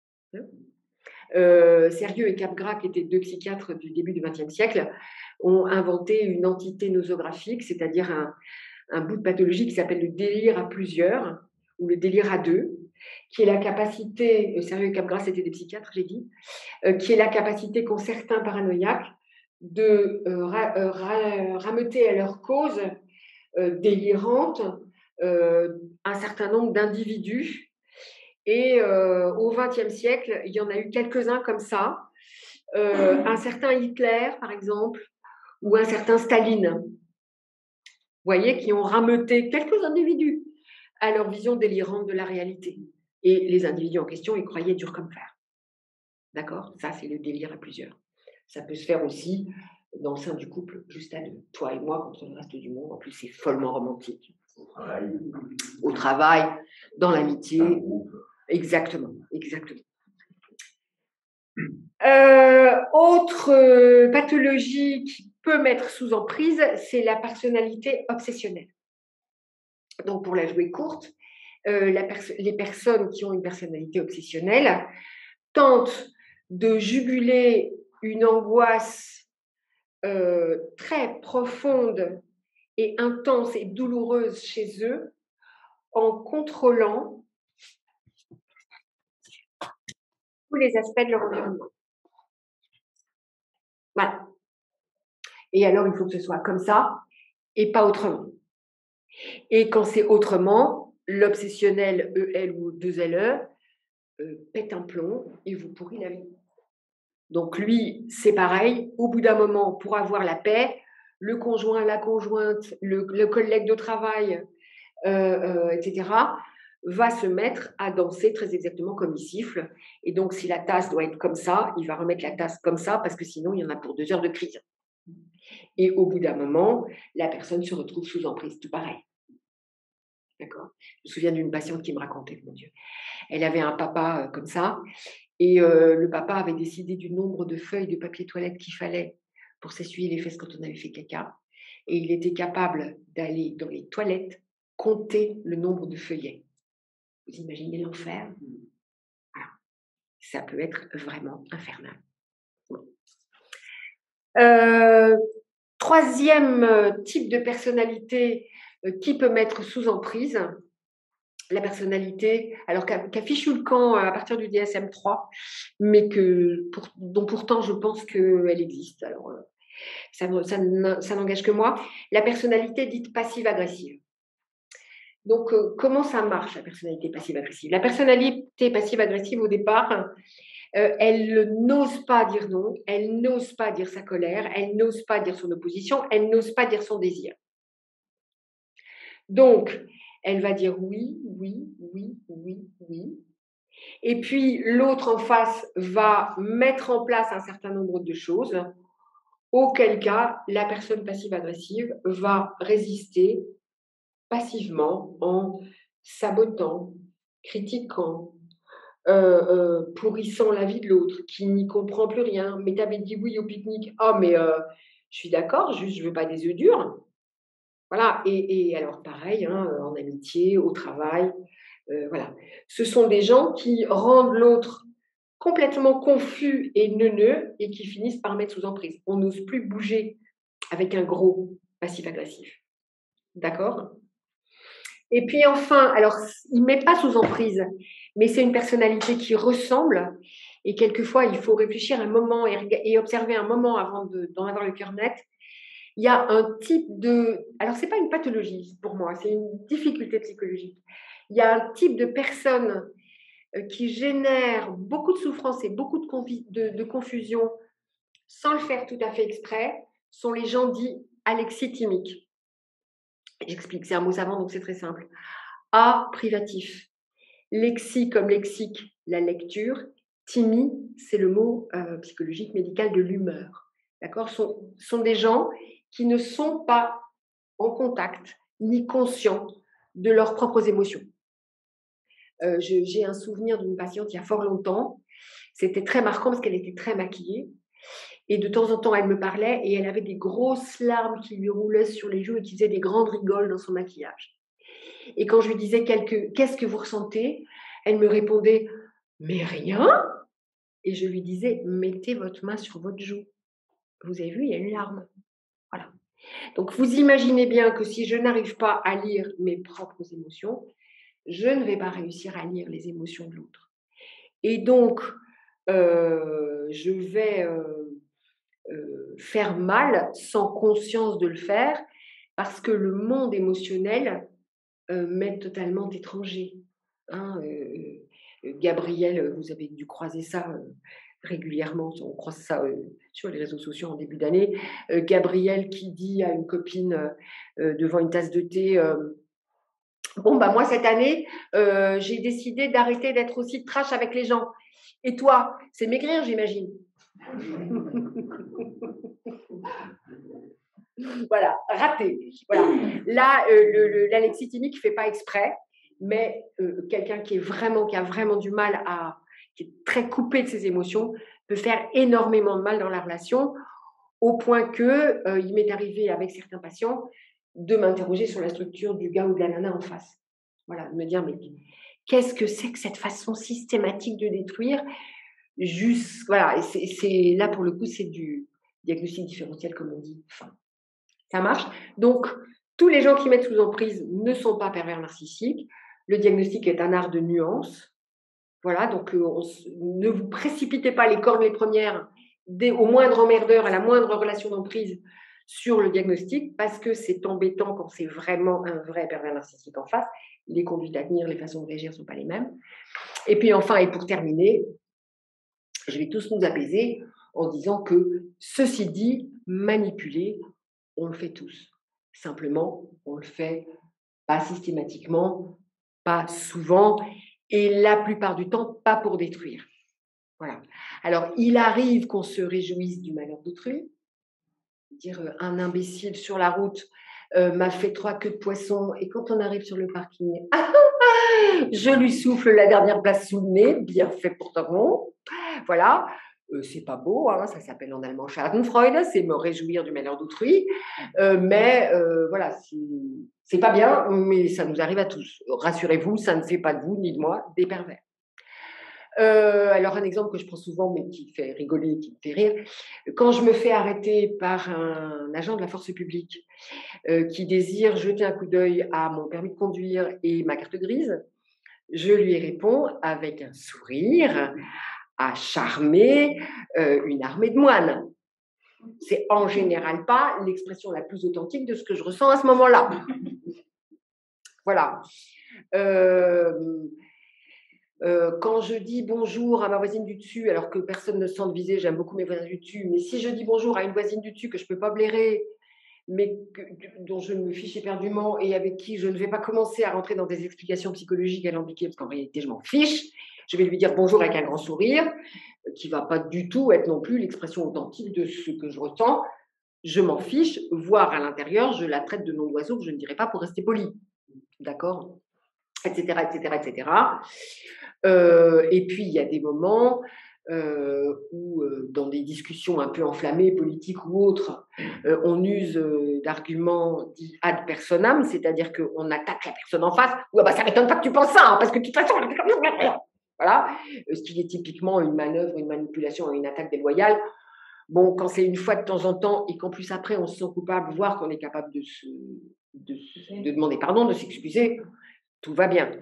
Serieux et Capgras, qui étaient 2 psychiatres du début du XXe siècle, ont inventé une entité nosographique, c'est-à-dire un bout de pathologie qui s'appelle le délire à plusieurs, ou le délire à deux, qui est la capacité, Serieux et Capgras, c'était des psychiatres, j'ai dit, qui est la capacité qu'ont certains paranoïaques de rameuter à leur cause délirante un certain nombre d'individus. Et au XXe siècle, il y en a eu quelques-uns comme ça. Un certain Hitler, par exemple, ou un certain Staline. Vous voyez, qui ont rameuté quelques individus à leur vision délirante de la réalité. Et les individus en question, ils croyaient dur comme fer. D'accord? Ça, c'est le délire à plusieurs. Ça peut se faire aussi dans le sein du couple, juste à deux. Toi et moi contre le reste du monde. En plus, c'est follement romantique. Au travail, dans l'amitié. Exactement, exactement. Autre pathologie qui peut mettre sous emprise, c'est la personnalité obsessionnelle. Donc, pour la jouer courte, les personnes qui ont une personnalité obsessionnelle tentent de juguler une angoisse très profonde et intense et douloureuse chez eux en contrôlant tous les aspects de leur environnement. Voilà. Et alors, il faut que ce soit comme ça et pas autrement. Et quand c'est autrement, l'obsessionnel EL ou 2LE pète un plomb et vous pourrit la vie. Donc lui, c'est pareil, au bout d'un moment, pour avoir la paix, le conjoint, la conjointe, le collègue de travail, etc., va se mettre à danser très exactement comme il siffle. Et donc, si la tasse doit être comme ça, il va remettre la tasse comme ça, parce que sinon, il y en a pour 2 heures de crise. Et au bout d'un moment, la personne se retrouve sous emprise, tout pareil. D'accord? Je me souviens d'une patiente qui me racontait, mon Dieu. Elle avait un papa comme ça, et le papa avait décidé du nombre de feuilles de papier toilette qu'il fallait pour s'essuyer les fesses quand on avait fait caca. Et il était capable d'aller dans les toilettes, compter le nombre de feuillets. Vous imaginez l'enfer? Voilà. Ça peut être vraiment infernal. Troisième type de personnalité qui peut mettre sous emprise, la personnalité, alors qu'a fichu le camp à partir du DSM-3, mais dont pourtant je pense qu'elle existe. Alors, ça n'engage que moi. La personnalité dite passive-agressive. Donc, comment ça marche, la personnalité passive-agressive? La personnalité passive-agressive, au départ, elle n'ose pas dire non, elle n'ose pas dire sa colère, elle n'ose pas dire son opposition, elle n'ose pas dire son désir. Donc, elle va dire oui, oui, oui, oui, oui. Et puis, l'autre en face va mettre en place un certain nombre de choses, auquel cas, la personne passive-agressive va résister passivement en sabotant, critiquant, pourrissant la vie de l'autre, qui n'y comprend plus rien. Mais tu avais dit oui au pique-nique. Ah, mais je suis d'accord, juste je veux pas des œufs durs. Voilà. Et alors, pareil, en amitié, au travail, voilà. Ce sont des gens qui rendent l'autre complètement confus et neuneux et qui finissent par mettre sous emprise. On n'ose plus bouger avec un gros passif-agressif. D'accord? Et puis enfin, alors, il ne met pas sous emprise, mais c'est une personnalité qui ressemble. Et quelquefois, il faut réfléchir un moment et observer un moment avant d'en avoir le cœur net. Il y a un type de... Alors, ce n'est pas une pathologie pour moi, c'est une difficulté psychologique. Il y a un type de personne qui génère beaucoup de souffrance et beaucoup de confusion sans le faire tout à fait exprès, sont les gens dits alexithymiques. J'explique, c'est un mot savant, donc c'est très simple. A, privatif. Lexi comme lexique, la lecture. Timi, c'est le mot psychologique médical de l'humeur. D'accord ? Sont des gens qui ne sont pas en contact ni conscients de leurs propres émotions. J'ai un souvenir d'une patiente il y a fort longtemps. C'était très marquant parce qu'elle était très maquillée. Et de temps en temps, elle me parlait et elle avait des grosses larmes qui lui roulaient sur les joues et qui faisaient des grandes rigoles dans son maquillage. Et quand je lui disais qu'est-ce que vous ressentez, elle me répondait « mais rien ». Et je lui disais « mettez votre main sur votre joue ». Vous avez vu, il y a une larme. Voilà. Donc, vous imaginez bien que si je n'arrive pas à lire mes propres émotions, je ne vais pas réussir à lire les émotions de l'autre. Et donc, je vais faire mal sans conscience de le faire parce que le monde émotionnel m'est totalement étranger. Gabriel, vous avez dû croiser ça régulièrement, on croise ça sur les réseaux sociaux en début d'année. Gabriel qui dit à une copine devant une tasse de thé bon, bah moi, cette année, j'ai décidé d'arrêter d'être aussi trash avec les gens. Et toi, c'est maigrir, j'imagine. Voilà, raté. Voilà. Là, l'alexithymie qui ne fait pas exprès, mais quelqu'un qui a vraiment du mal qui est très coupé de ses émotions, peut faire énormément de mal dans la relation, au point que il m'est arrivé avec certains patients de m'interroger sur la structure du gars ou de la nana en face. Voilà, de me dire, mais qu'est-ce que c'est que cette façon systématique de détruire? Juste, voilà, et c'est là pour le coup, c'est du diagnostic différentiel, comme on dit. Enfin, ça marche. Donc, tous les gens qui mettent sous emprise ne sont pas pervers narcissiques. Le diagnostic est un art de nuance. Voilà, donc ne vous précipitez pas les cornes les premières au moindre emmerdeur, à la moindre relation d'emprise sur le diagnostic, parce que c'est embêtant quand c'est vraiment un vrai pervers narcissique en face. Les conduites à tenir, les façons de réagir ne sont pas les mêmes. Et puis enfin, et pour terminer, je vais tous nous apaiser en disant que, ceci dit, manipuler, on le fait tous. Simplement, on le fait pas systématiquement, pas souvent, et la plupart du temps, pas pour détruire. Voilà. Alors, il arrive qu'on se réjouisse du malheur d'autrui. Dire un imbécile sur la route m'a fait 3 queues de poisson, et quand on arrive sur le parking, je lui souffle la dernière place sous le nez, bien fait pour ton. Voilà. C'est pas beau, ça s'appelle en allemand Schadenfreude, c'est me réjouir du malheur d'autrui, mais voilà, c'est pas bien, mais ça nous arrive à tous. Rassurez-vous, ça ne fait pas de vous ni de moi des pervers. Alors, un exemple que je prends souvent, mais qui fait rigoler, qui me fait rire. Quand je me fais arrêter par un agent de la force publique qui désire jeter un coup d'œil à mon permis de conduire et ma carte grise, je lui réponds avec un sourire à charmer une armée de moines. C'est en général pas l'expression la plus authentique de ce que je ressens à ce moment-là. Voilà. Quand je dis bonjour à ma voisine du dessus, alors que personne ne se sent visé, j'aime beaucoup mes voisins du dessus, mais si je dis bonjour à une voisine du dessus que je ne peux pas blairer, mais dont je me fiche éperdument et avec qui je ne vais pas commencer à rentrer dans des explications psychologiques alambiquées, parce qu'en réalité, je m'en fiche, je vais lui dire bonjour avec un grand sourire, qui ne va pas du tout être non plus l'expression authentique de ce que je ressens. Je m'en fiche, voire à l'intérieur, je la traite de nom d'oiseau que je ne dirais pas pour rester poli. D'accord ? Etc., etc., etc. Et puis, il y a des moments où, dans des discussions un peu enflammées, politiques ou autres, on use d'arguments dits ad personam, c'est-à-dire qu'on attaque la personne en face. Ouais, bah, ça ne m'étonne pas que tu penses ça, hein, parce que de toute façon, voilà. Ce qui est typiquement une manœuvre, une manipulation et une attaque déloyale. Bon, quand c'est une fois de temps en temps et qu'en plus après, on se sent coupable, voire qu'on est capable de demander pardon, de s'excuser, tout va bien.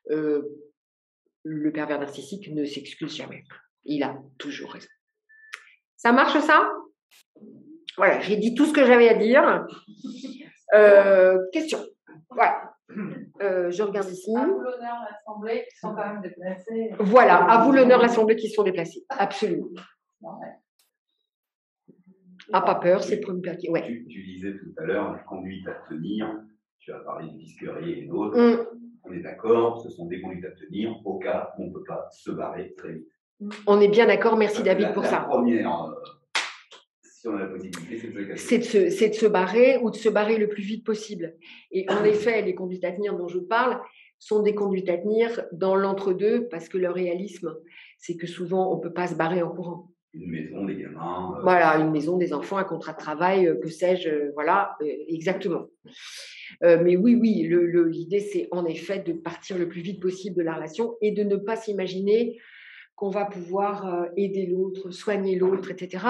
Le pervers narcissique ne s'excuse jamais. Il a toujours raison. Ça marche, ça? Voilà, j'ai dit tout ce que j'avais à dire. Question. Voilà. Je regarde ici. À vous l'honneur, l'Assemblée, qui sont quand même déplacés. Voilà, à vous l'honneur, l'Assemblée, qui sont déplacés. Absolument. Ouais. Ah, pas peur, c'est le premier papier. Ouais. Tu disais tout à l'heure, la conduite à tenir, tu as parlé de Visquerier et d'autres. On est d'accord, ce sont des conduites à tenir au cas où on ne peut pas se barrer très vite. On est bien d'accord, merci David pour ça. La première, si on a la possibilité, c'est de se barrer ou de se barrer le plus vite possible. Et en effet, les conduites à tenir dont je parle sont des conduites à tenir dans l'entre-deux, parce que le réalisme, c'est que souvent, on ne peut pas se barrer en courant. Une maison, des gamins. Voilà, une maison, des enfants, un contrat de travail, que sais-je, voilà, exactement. Mais oui, l'idée, c'est en effet de partir le plus vite possible de la relation et de ne pas s'imaginer qu'on va pouvoir aider l'autre, soigner l'autre, etc.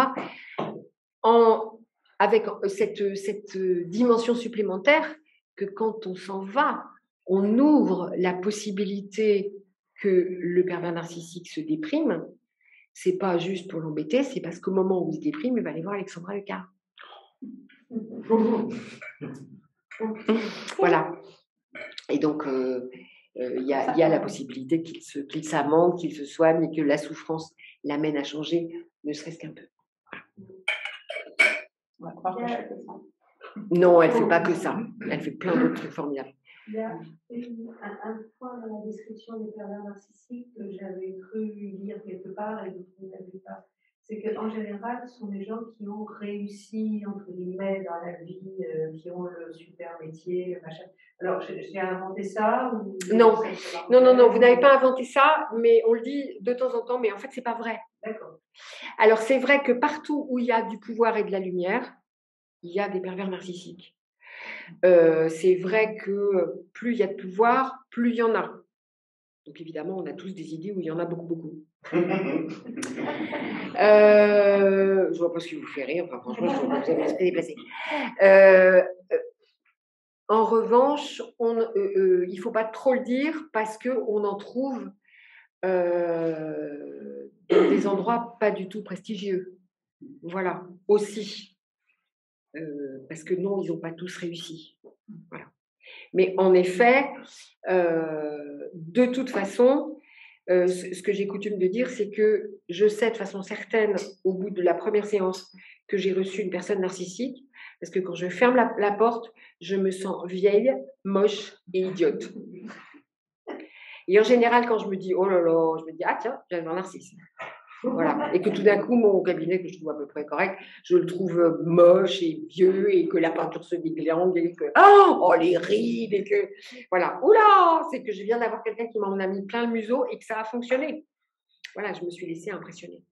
Avec cette dimension supplémentaire que quand on s'en va, on ouvre la possibilité que le pervers narcissique se déprime. C'est pas juste pour l'embêter, c'est parce qu'au moment où il se déprime, il va aller voir Alexandra Lecard. Voilà. Et donc, il y a la possibilité qu'il s'amende, qu'il se soigne et que la souffrance l'amène à changer, ne serait-ce qu'un peu. On va croire que je fais que ça. Non, elle ne fait pas que ça. Elle fait plein d'autres trucs formidables. Il y a un point dans la description des pervers narcissiques que j'avais cru lire quelque part et que vous n'avez pas. C'est qu'en général, ce sont des gens qui ont réussi, entre guillemets, dans la vie, qui ont le super métier, le machin. Alors, j'ai inventé ça ou... Non, vous n'avez pas inventé ça, mais on le dit de temps en temps, mais en fait, c'est pas vrai. D'accord. Alors, c'est vrai que partout où il y a du pouvoir et de la lumière, il y a des pervers narcissiques. C'est vrai que plus il y a de pouvoir, plus il y en a. Donc évidemment, on a tous des idées où il y en a beaucoup, beaucoup. Je vois pas ce qui vous fait rire. Enfin, franchement, je trouve que vous avez l'esprit déplacé. En revanche, il ne faut pas trop le dire parce qu'on en trouve dans des endroits pas du tout prestigieux. Voilà, aussi. Parce que non, ils n'ont pas tous réussi. Voilà. Mais en effet, de toute façon, ce que j'ai coutume de dire, c'est que je sais de façon certaine, au bout de la première séance, que j'ai reçu une personne narcissique, parce que quand je ferme la porte, je me sens vieille, moche et idiote. Et en général, quand je me dis, oh là là, je me dis, ah tiens, j'ai un narcisse. Voilà. Et que tout d'un coup, mon cabinet, que je trouve à peu près correct, je le trouve moche et vieux et que la peinture se déglingue et que, oh, les rides et que, voilà. Oula, c'est que je viens d'avoir quelqu'un qui m'en a mis plein le museau et que ça a fonctionné. Voilà, je me suis laissée impressionner.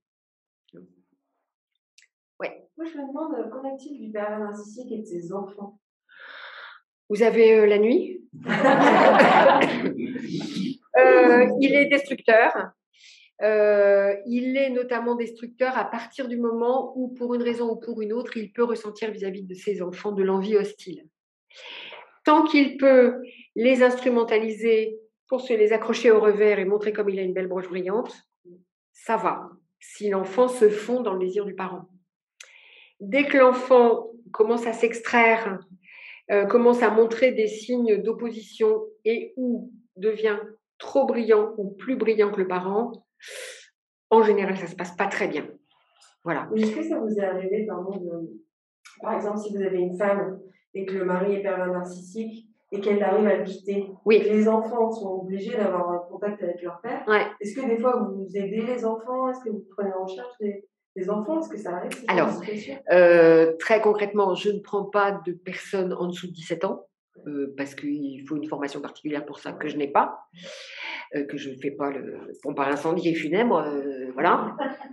Ouais. Moi, je me demande, qu'en est-il du pervers narcissique et de ses enfants? Vous avez la nuit. Il est destructeur. Il est notamment destructeur à partir du moment où, pour une raison ou pour une autre, il peut ressentir vis-à-vis de ses enfants de l'envie hostile. Tant qu'il peut les instrumentaliser pour se les accrocher au revers et montrer comme il a une belle broche brillante, ça va, si l'enfant se fond dans le désir du parent. Dès que l'enfant commence à s'extraire, commence à montrer des signes d'opposition et ou devient trop brillant ou plus brillant que le parent, en général, ça ne se passe pas très bien. Voilà. Est-ce que ça vous est arrivé, par exemple, si vous avez une femme et que le mari est pervers narcissique et qu'elle arrive à le quitter, oui. Les enfants sont obligés d'avoir un contact avec leur père. Ouais. Est-ce que des fois vous aidez les enfants? Est-ce que vous prenez en charge les enfants? Est-ce que ça arrive? Alors, très concrètement, je ne prends pas de personnes en dessous de 17 ans parce qu'il faut une formation particulière pour ça que je n'ai pas, que je ne fais pas le pompe à incendie et funèbre, voilà.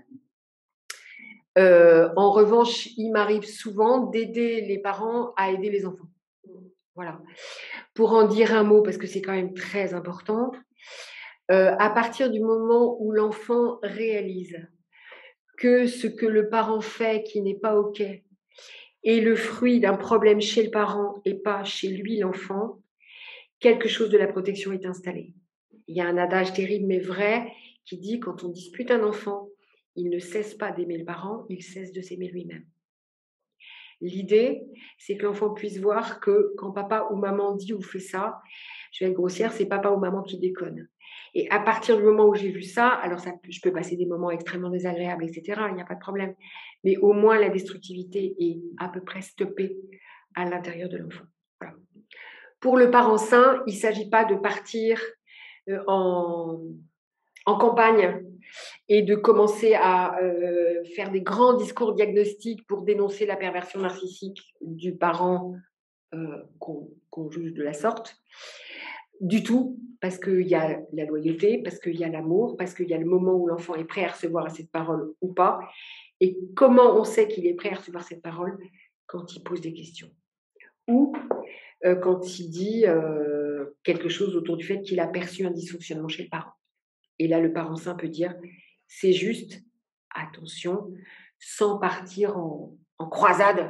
En revanche, il m'arrive souvent d'aider les parents à aider les enfants. Voilà. Pour en dire un mot, parce que c'est quand même très important, à partir du moment où l'enfant réalise que ce que le parent fait qui n'est pas OK est le fruit d'un problème chez le parent et pas chez lui, l'enfant, quelque chose de la protection est installé. Il y a un adage terrible mais vrai qui dit quand on dispute un enfant, il ne cesse pas d'aimer le parent, il cesse de s'aimer lui-même. L'idée, c'est que l'enfant puisse voir que quand papa ou maman dit ou fait ça, je vais être grossière, c'est papa ou maman qui déconne. Et à partir du moment où j'ai vu ça, alors je peux passer des moments extrêmement désagréables, etc., il n'y a pas de problème. Mais au moins, la destructivité est à peu près stoppée à l'intérieur de l'enfant. Voilà. Pour le parent sain, il ne s'agit pas de partir en campagne et de commencer à faire des grands discours diagnostiques pour dénoncer la perversion narcissique du parent qu'on juge de la sorte. Du tout, parce qu'il y a la loyauté, parce qu'il y a l'amour, parce qu'il y a le moment où l'enfant est prêt à recevoir cette parole ou pas. Et comment on sait qu'il est prêt à recevoir cette parole? Quand il pose des questions. Ou quand il dit quelque chose autour du fait qu'il a perçu un dysfonctionnement chez le parent. Et là, le parent sain peut dire, c'est juste, attention, sans partir en croisade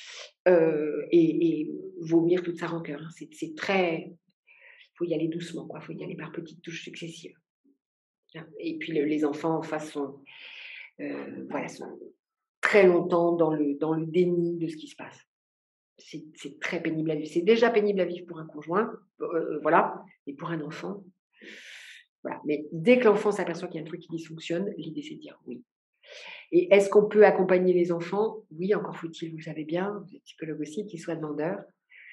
et vomir toute sa rancœur. C'est très... Il faut y aller doucement, il faut y aller par petites touches successives. Et puis les enfants en face sont très longtemps dans le déni de ce qui se passe. C'est très pénible à vivre. C'est déjà pénible à vivre pour un conjoint, voilà, et pour un enfant. Voilà. Mais dès que l'enfant s'aperçoit qu'il y a un truc qui dysfonctionne, l'idée c'est de dire oui. Et est-ce qu'on peut accompagner les enfants? Oui, encore faut-il, vous savez bien, vous êtes psychologue aussi, qu'ils soient demandeurs.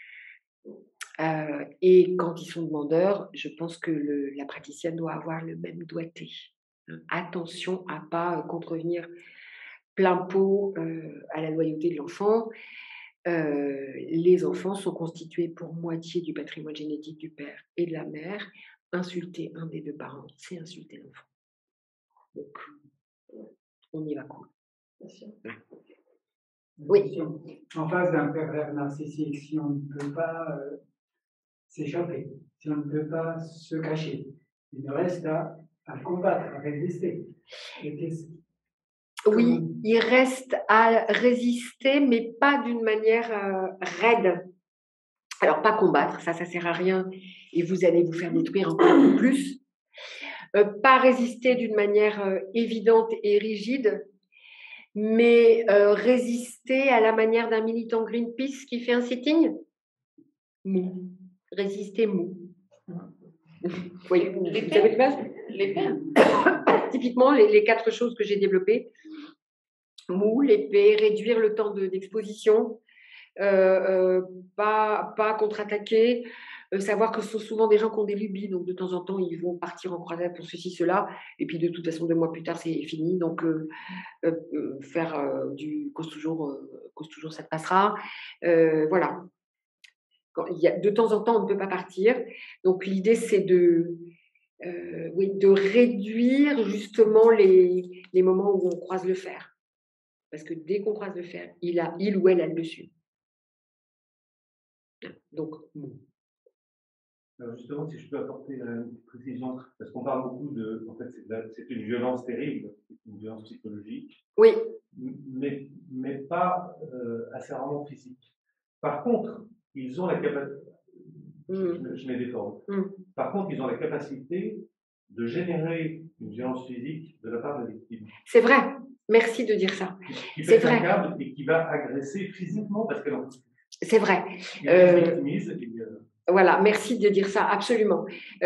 Et quand ils sont demandeurs, je pense que la praticienne doit avoir le même doigté. Attention à ne pas contrevenir plein pot à la loyauté de l'enfant. Les enfants sont constitués pour moitié du patrimoine génétique du père et de la mère. Insulter un des deux parents, c'est insulter l'enfant. Donc, on y va cool. Bien sûr. Oui. En face d'un pervers narcissique, si on ne peut pas s'échapper, si on ne peut pas se cacher, il reste à combattre, à résister. Oui, il reste à résister, mais pas d'une manière raide. Alors, pas combattre, ça sert à rien et vous allez vous faire détruire encore plus. Pas résister d'une manière évidente et rigide, mais résister à la manière d'un militant Greenpeace qui fait un sitting. Mou. Résister mou. Oui, vous savez l'épée. Typiquement, les 4 choses que j'ai développées. Mou, l'épée, réduire le temps d'exposition, pas contre-attaquer, savoir que ce sont souvent des gens qui ont des lubies, donc de temps en temps, ils vont partir en croisade pour ceci, cela, et puis de toute façon, 2 mois plus tard, c'est fini, donc faire du cause toujours, ça te passera. Voilà. De temps en temps, on ne peut pas partir, donc l'idée, c'est de réduire justement les moments où on croise le fer. Parce que dès qu'on croise le fer, il ou elle a le dessus. Donc, Alors justement, si je peux apporter une petite précision, parce qu'on parle beaucoup de, en fait, c'est une violence terrible, c'est une violence psychologique, Oui. mais pas assez rarement physique. Par contre, ils ont la capacité, je mets des formes. Par contre, ils ont la capacité de générer une violence physique de la part de la victime. C'est vrai. Merci de dire ça. C'est vrai. Et qui va agresser physiquement parce qu'elle en peut plus. C'est vrai. Victimise. Voilà, merci de dire ça, absolument.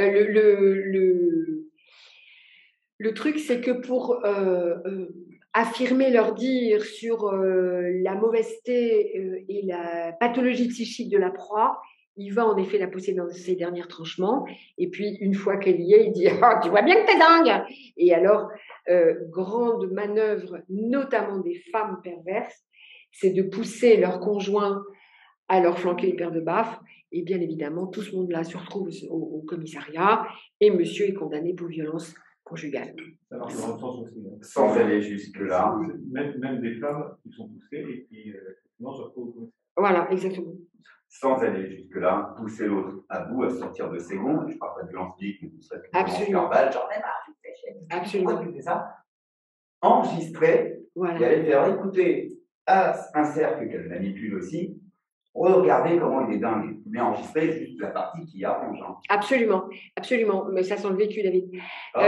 Le truc, c'est que pour affirmer leur dire sur la mauvaiseté et la pathologie psychique de la proie, il va en effet la pousser dans ses derniers tranchements. Et puis, une fois qu'elle y est, il dit « Ah, tu vois bien que t'es dingue !» Et alors, grande manœuvre, notamment des femmes perverses, c'est de pousser leur conjoint à leur flanquer les paires de baffes. Et bien évidemment, tout ce monde-là se retrouve au commissariat et monsieur est condamné pour violence conjugale. Ça marche dans le sens aussi. Sans aller jusque-là. Même des femmes qui sont poussées et qui, effectivement, se retrouvent au commissariat. Voilà, exactement. Sans aller jusque-là, pousser l'autre à bout, à sortir de ses gonds. Je ne parle pas de violence physique, mais ce serait de violence verbale. J'en ai marre, je fais chier. Absolument. Pourquoi tu fais ça? Enregistrer, voilà. Et aller faire écouter à un cercle qu'elle manipule aussi. Regardez comment il est dingue, mais enregistrer juste la partie qui arrange. Hein. Absolument, absolument. Mais ça sent le vécu, David. Non,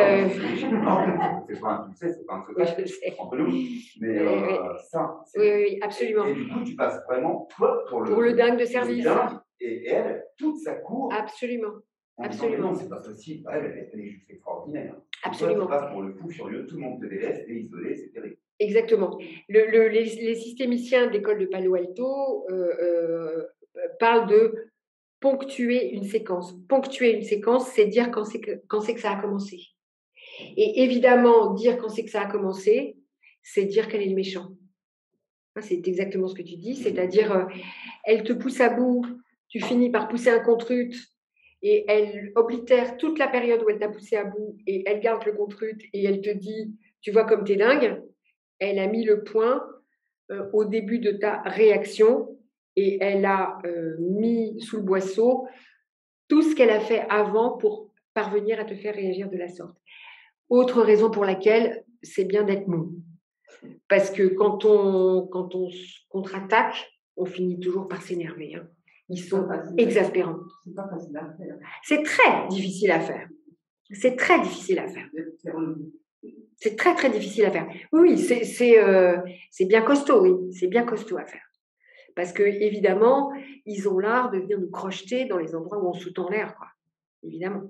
c'est pas un secret entre nous. Mais ça. Oui, absolument. Et du coup, tu passes vraiment, toi, pour le dingue de service. Et elle, toute sa cour. Absolument. Absolument. Non, c'est pas possible. Elle est juste extraordinaire. Absolument. Toi, tu passes pour le fou furieux, tout le monde te délaisse, t'es isolé, c'est terrible. Exactement. Les systémiciens d'école de Palo Alto parlent de ponctuer une séquence. Ponctuer une séquence, c'est dire quand c'est que ça a commencé. Et évidemment, dire quand c'est que ça a commencé, c'est dire qu'elle est le méchant. C'est exactement ce que tu dis, c'est-à-dire, elle te pousse à bout, tu finis par pousser un contrute, et elle oblitère toute la période où elle t'a poussé à bout, et elle garde le contrute, et elle te dit, tu vois comme t'es dingue. Elle a mis le point au début de ta réaction et elle a mis sous le boisseau tout ce qu'elle a fait avant pour parvenir à te faire réagir de la sorte. Autre raison pour laquelle c'est bien d'être mou. Parce que quand on contre-attaque, on finit toujours par s'énerver. Hein. Ils sont exaspérants. C'est pas facile à faire. C'est très difficile à faire. C'est très difficile à faire. C'est très, très difficile à faire. Oui, c'est bien costaud, oui. C'est bien costaud à faire. Parce que, évidemment, ils ont l'art de venir nous crocheter dans les endroits où on sous-tend l'air, quoi. Évidemment.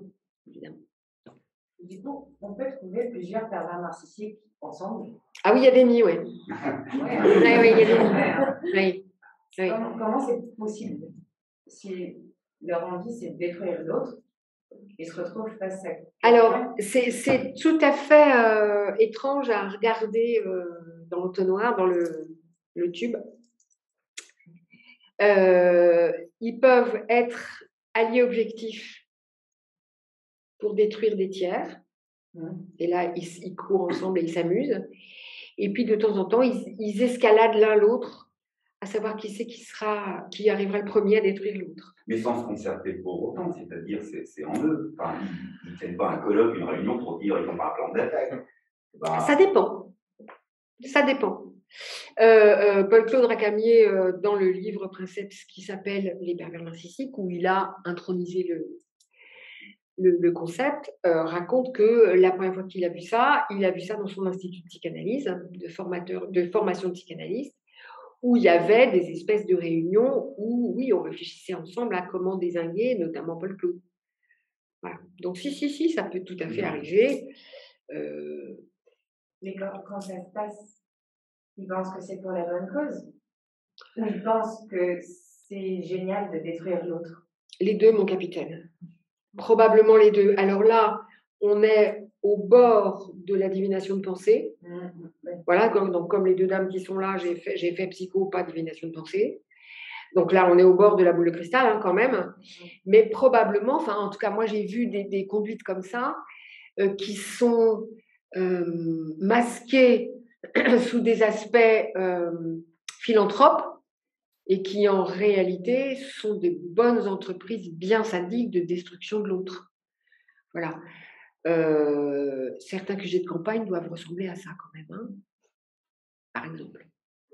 Du coup, on peut trouver plusieurs pervers narcissiques ensemble. Ah oui, il y a des nids, oui. Oui, il y a des nids. Oui. Comment c'est possible si leur envie, c'est de détruire l'autre? Ils se retrouvent face à... Alors, c'est tout à fait étrange à regarder dans l'entonnoir, dans le tube. Ils peuvent être alliés objectifs pour détruire des tiers. Et là, ils courent ensemble et ils s'amusent. Et puis, de temps en temps, ils escaladent l'un l'autre, à savoir qui arrivera le premier à détruire l'autre. Mais sans se concerter pour autant, c'est-à-dire c'est en eux. Enfin, ils ne tiennent pas un colloque, une réunion pour dire ils n'ont pas un plan d'attaque. Ça dépend. Ça dépend. Paul-Claude Racamier, dans le livre Princeps qui s'appelle Les pervers narcissiques, où il a intronisé le concept, raconte que la première fois qu'il a vu ça dans son institut de psychanalyse, de formation de psychanalyste, où il y avait des espèces de réunions où, oui, on réfléchissait ensemble à comment dézinguer, notamment Paul-Claude. Voilà. Donc, si, ça peut tout à fait arriver. Mais quand ça se passe, ils pensent que c'est pour la bonne cause? Ou ils pensent que c'est génial de détruire l'autre? Les deux, mon capitaine. Probablement les deux. Alors là, on est au bord de la divination de pensée. Voilà, comme les deux dames qui sont là, j'ai fait psycho, pas divination de pensée. Donc là, on est au bord de la boule de cristal, hein, quand même. Mais probablement, enfin, en tout cas, moi, j'ai vu des conduites comme ça qui sont masquées sous des aspects philanthropes, et qui en réalité sont de bonnes entreprises bien sadiques de destruction de l'autre. Voilà. Certains QG de campagne doivent ressembler à ça quand même, hein, par exemple.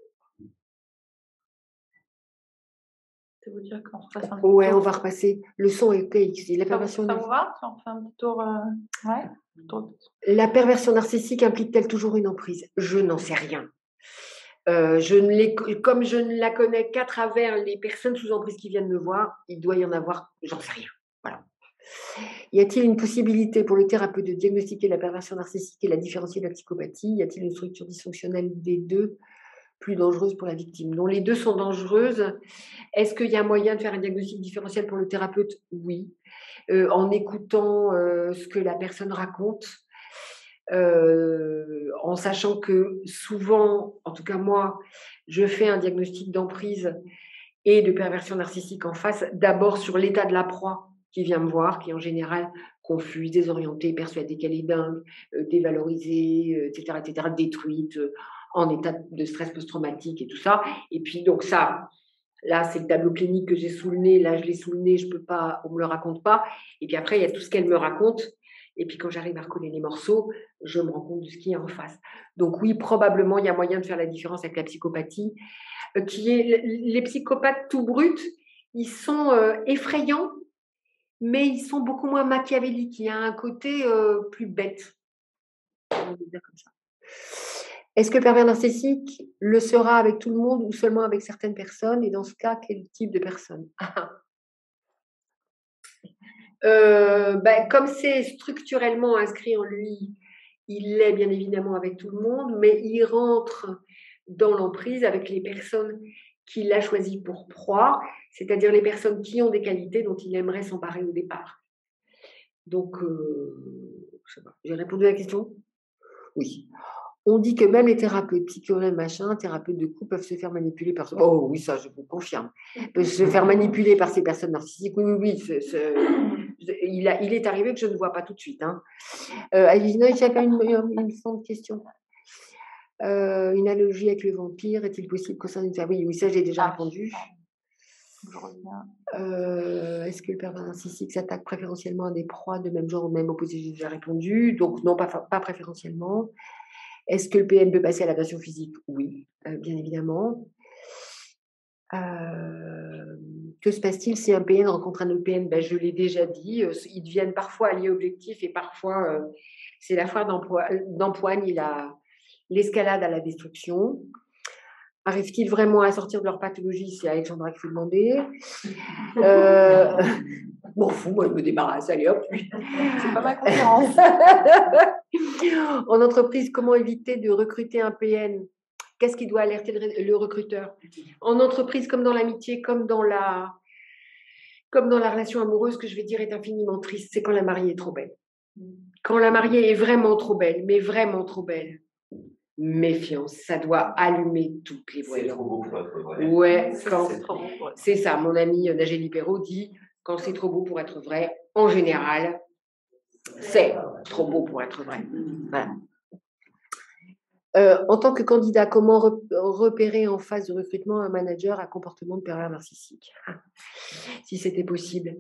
Ça veut dire qu'on repasse un petit Ouais, tour. on va repasser. Le son est PX. La perversion Ça vous va? On fait un petit tour. Ouais. La perversion narcissique implique-t-elle toujours une emprise? Je n'en sais rien. Comme je ne la connais qu'à travers les personnes sous emprise qui viennent me voir, il doit y en avoir, j'en sais rien. Voilà. Y a-t-il une possibilité pour le thérapeute de diagnostiquer la perversion narcissique et la différencier de la psychopathie? Y a-t-il une structure dysfonctionnelle des deux plus dangereuse pour la victime? Donc les deux sont dangereuses. Est-ce qu'il y a moyen de faire un diagnostic différentiel pour le thérapeute? Oui. En écoutant ce que la personne raconte, en sachant que souvent, en tout cas moi, je fais un diagnostic d'emprise et de perversion narcissique en face, d'abord sur l'état de la proie qui vient me voir, qui est en général confuse, désorientée, persuadée qu'elle est dingue, dévalorisée, etc., détruite, en état de stress post-traumatique et tout ça. Et puis donc ça, là, c'est le tableau clinique que j'ai sous le nez. Là, je l'ai sous le nez, je peux pas, on me le raconte pas. Et puis après, il y a tout ce qu'elle me raconte. Et puis quand j'arrive à recoller les morceaux, je me rends compte de ce qui est en face. Donc oui, probablement, il y a moyen de faire la différence avec la psychopathie, qui est les psychopathes tout bruts. Ils sont effrayants, mais ils sont beaucoup moins machiavéliques. Il y a un côté plus bête. On va dire comme ça. Est-ce que le pervers narcissique le sera avec tout le monde ou seulement avec certaines personnes? Et dans ce cas, quel type de personne? Comme c'est structurellement inscrit en lui, il l'est bien évidemment avec tout le monde, mais il rentre dans l'emprise avec les personnes qu'il a choisies pour proie, c'est-à-dire les personnes qui ont des qualités dont il aimerait s'emparer au départ. Donc, je sais pas, j'ai répondu à la question? Oui. On dit que même les thérapeutes, psychologues, thérapeutes de couple peuvent se faire manipuler par... Oh oui, ça, je vous confirme. Peuvent se faire manipuler par ces personnes narcissiques. Oui. Il est arrivé que je ne vois pas tout de suite. Hein. Il y a quand même une forme de question. Une analogie avec le vampire, est-il possible qu'au sein d'une famille? Oui, ça, j'ai déjà répondu. Est-ce que le pervers narcissique s'attaque préférentiellement à des proies de même genre ou même opposé? J'ai déjà répondu. Donc, non, pas préférentiellement. Est-ce que le PN peut passer à l'agression physique? Oui, bien évidemment. Que se passe-t-il si un PN rencontre un autre PN? Je l'ai déjà dit, ils deviennent parfois alliés objectifs et parfois c'est la foire d'empoigne et l'escalade à la destruction. Arrivent-ils vraiment à sortir de leur pathologie? C'est Alexandra qui faut demander. Bon, fou, moi je me débarrasse, allez hop. C'est pas ma conférence. En entreprise, comment éviter de recruter un PN? Qu'est-ce qui doit alerter le recruteur? En entreprise, comme dans l'amitié, comme dans la relation amoureuse, ce que je vais dire est infiniment triste, c'est quand la mariée est trop belle. Quand la mariée est vraiment trop belle, mais vraiment trop belle, méfiance, ça doit allumer toutes les voyants. C'est trop beau pour être vrai. Ouais, c'est ça. Mon amie Nagélie Perrault dit, quand c'est trop beau pour être vrai, en général, c'est trop beau pour être vrai. Voilà. En tant que candidat, comment repérer en phase de recrutement un manager à comportement de pervers narcissique? Si c'était possible.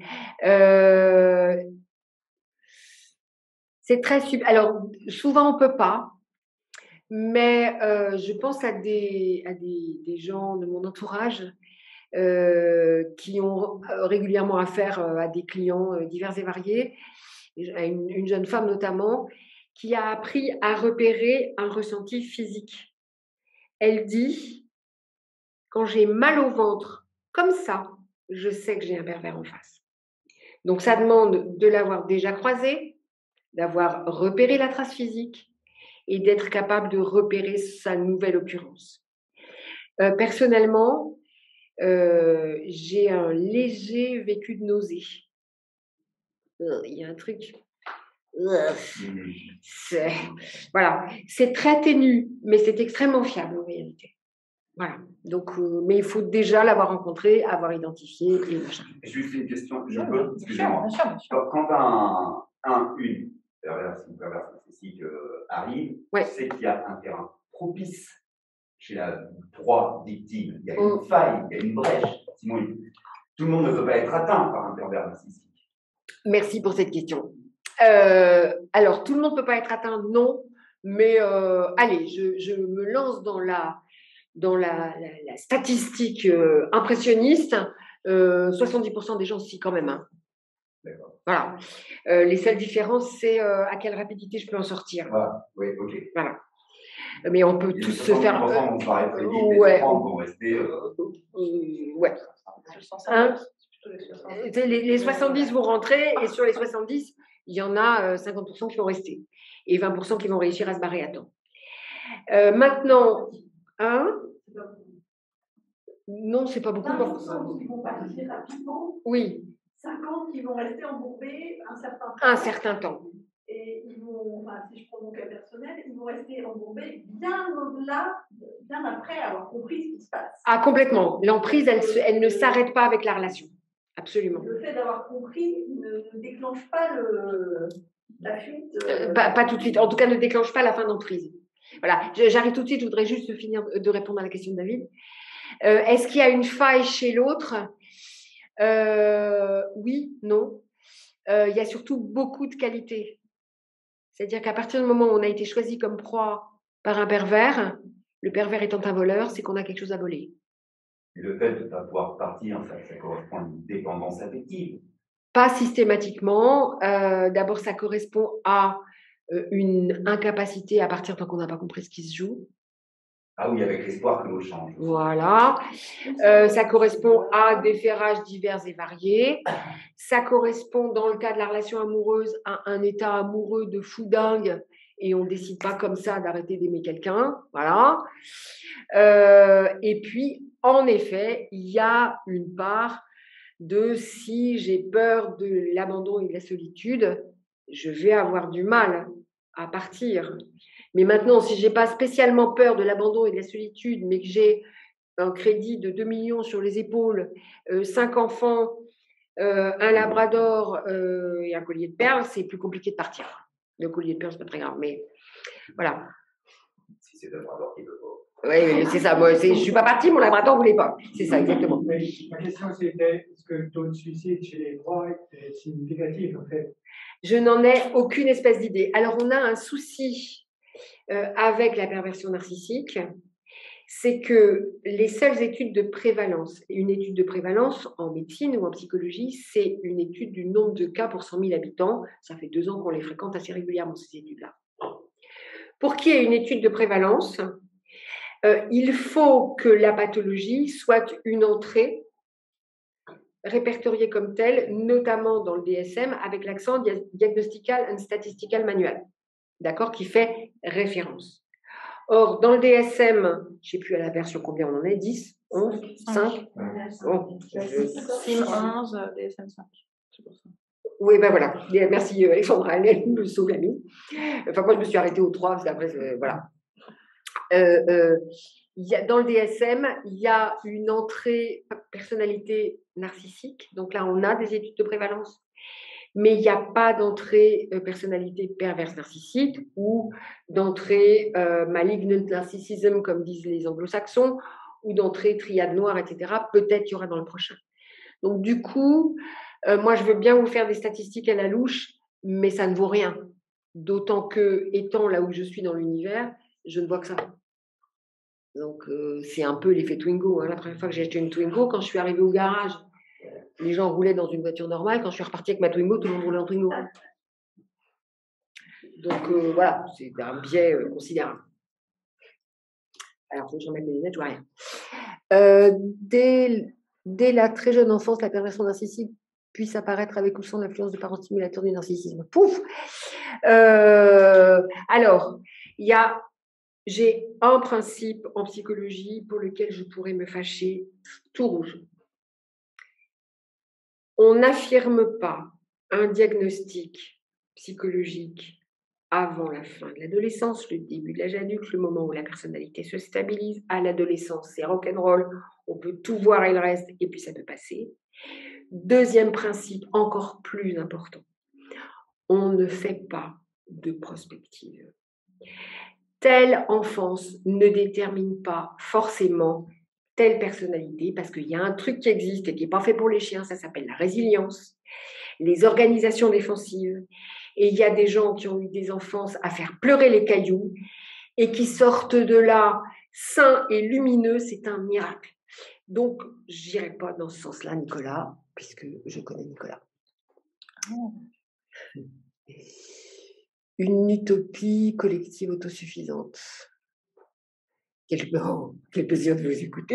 C'est très subtil. Alors, souvent, on ne peut pas. Mais je pense à des gens de mon entourage qui ont régulièrement affaire à des clients divers et variés, à une jeune femme notamment, qui a appris à repérer un ressenti physique. Elle dit, quand j'ai mal au ventre, comme ça, je sais que j'ai un pervers en face. Donc ça demande de l'avoir déjà croisé, d'avoir repéré la trace physique, et d'être capable de repérer sa nouvelle occurrence. Personnellement, j'ai un léger vécu de nausée. Il y a un truc. Voilà, c'est très ténu, mais c'est extrêmement fiable en réalité. Voilà. Donc, mais il faut déjà l'avoir rencontré, avoir identifié et machin. Juste une question, je peux, excusez-moi. Quand une perverse narcissique arrive, c'est qu'il y a un terrain propice chez la proie victime, il y a une faille, il y a une brèche. Sinon, tout le monde ne peut pas être atteint par un pervers narcissique. Merci pour cette question. Alors, tout le monde ne peut pas être atteint, non, mais allez, je me lance dans la statistique impressionniste. 70% des gens, si, quand même. Hein. Voilà. Les seules différences, c'est à quelle rapidité je peux en sortir. Voilà. Oui, ok. Voilà. Mais on peut tous se faire. On paraît très vite, ouais. les enfants vont rester. Ouais. Hein, les 70 vont rentrer et sur les 70, il y en a 50% qui vont rester et 20% qui vont réussir à se barrer à temps. Maintenant, non, c'est pas beaucoup. 20% qui vont partir rapidement. Oui. 50 qui vont rester embourbés un certain temps. Et ils vont, enfin, si je prends mon cas personnel, ils vont rester embourbés bien au-delà, bien après avoir compris ce qui se passe. Ah, complètement. L'emprise, elle ne s'arrête pas avec la relation. Absolument. Le fait d'avoir compris ne déclenche pas la fuite. Pas tout de suite. En tout cas, ne déclenche pas la fin d'emprise. Voilà. J'arrive tout de suite. Je voudrais juste finir de répondre à la question de David. Est-ce qu'il y a une faille chez l'autre ? Oui, non. Il y a surtout beaucoup de qualités. C'est-à-dire qu'à partir du moment où on a été choisi comme proie par un pervers, le pervers étant un voleur, c'est qu'on a quelque chose à voler. Et le fait de ne pas pouvoir partir, ça correspond à une dépendance affective. Pas systématiquement. D'abord, ça correspond à une incapacité à partir tant qu'on n'a pas compris ce qui se joue. Ah oui, avec l'espoir que l'autre change. Voilà. Ça correspond à des ferrages divers et variés. Ça correspond, dans le cas de la relation amoureuse, à un état amoureux de fou dingue et on ne décide pas comme ça d'arrêter d'aimer quelqu'un. Voilà. Et puis, en effet, il y a une part de si j'ai peur de l'abandon et de la solitude, je vais avoir du mal à partir. Mais maintenant, si je n'ai pas spécialement peur de l'abandon et de la solitude, mais que j'ai un crédit de 2 millions sur les épaules, 5 enfants, un labrador et un collier de perles, c'est plus compliqué de partir. Le collier de perles, c'est pas très grave, mais voilà. Si c'est le labrador qui veut pas. Oui, c'est ça. Moi, je ne suis pas partie, mon labrador ne voulait pas. C'est ça, exactement. Mais ma question, c'était est-ce que le taux de suicide chez les proies est significatif, en fait? Je n'en ai aucune espèce d'idée. Alors, on a un souci avec la perversion narcissique, c'est que les seules études de prévalence, une étude de prévalence en médecine ou en psychologie, c'est une étude du nombre de cas pour 100 000 habitants. Ça fait 2 ans qu'on les fréquente assez régulièrement, ces études-là. Pour qu'il y ait une étude de prévalence, il faut que la pathologie soit une entrée répertoriée comme telle, notamment dans le DSM, avec l'accent Diagnostical and Statistical Manual, d'accord, qui fait référence. Or, dans le DSM, je ne sais plus à la version combien on en est, 10, 11, 5 bon. SIM 11, DSM 5, c'est pour ça. Oui, ben voilà. Merci Alexandra, elle me sauve la mise. Enfin, moi, je me suis arrêtée au 3, parce qu'après, voilà. Dans le DSM, il y a une entrée personnalité narcissique. Donc là, on a des études de prévalence. Mais il n'y a pas d'entrée personnalité perverse narcissique ou d'entrée malignant narcissism, comme disent les anglo-saxons, ou d'entrée triade noire, etc. Peut-être qu'il y aura dans le prochain. Donc du coup, moi, je veux bien vous faire des statistiques à la louche, mais ça ne vaut rien. D'autant que, étant là où je suis dans l'univers, je ne vois que ça. Donc, c'est un peu l'effet Twingo. Hein. La première fois que j'ai acheté une Twingo, quand je suis arrivée au garage, les gens roulaient dans une voiture normale. Quand je suis repartie avec ma Twingo, tout le monde roulait en Twingo. Donc, voilà, c'est un biais considérable. Alors, faut que je remette mes lunettes, je vois rien. Dès la très jeune enfance, la perversion narcissique puisse apparaître avec ou sans l'influence de parents stimulateurs du narcissisme. Pouf. Alors, j'ai un principe en psychologie pour lequel je pourrais me fâcher tout rouge. On n'affirme pas un diagnostic psychologique avant la fin de l'adolescence, le début de l'âge adulte, le moment où la personnalité se stabilise. À l'adolescence, c'est rock'n'roll, on peut tout voir et le reste, et puis ça peut passer. Deuxième principe, encore plus important, on ne fait pas de prospective. telle enfance ne détermine pas forcément telle personnalité, parce qu'il y a un truc qui existe et qui n'est pas fait pour les chiens, ça s'appelle la résilience, les organisations défensives, et il y a des gens qui ont eu des enfances à faire pleurer les cailloux et qui sortent de là sains et lumineux, c'est un miracle. Donc, je n'irai pas dans ce sens-là, Nicolas, puisque je connais Nicolas. Une utopie collective autosuffisante. Quel plaisir de vous écouter.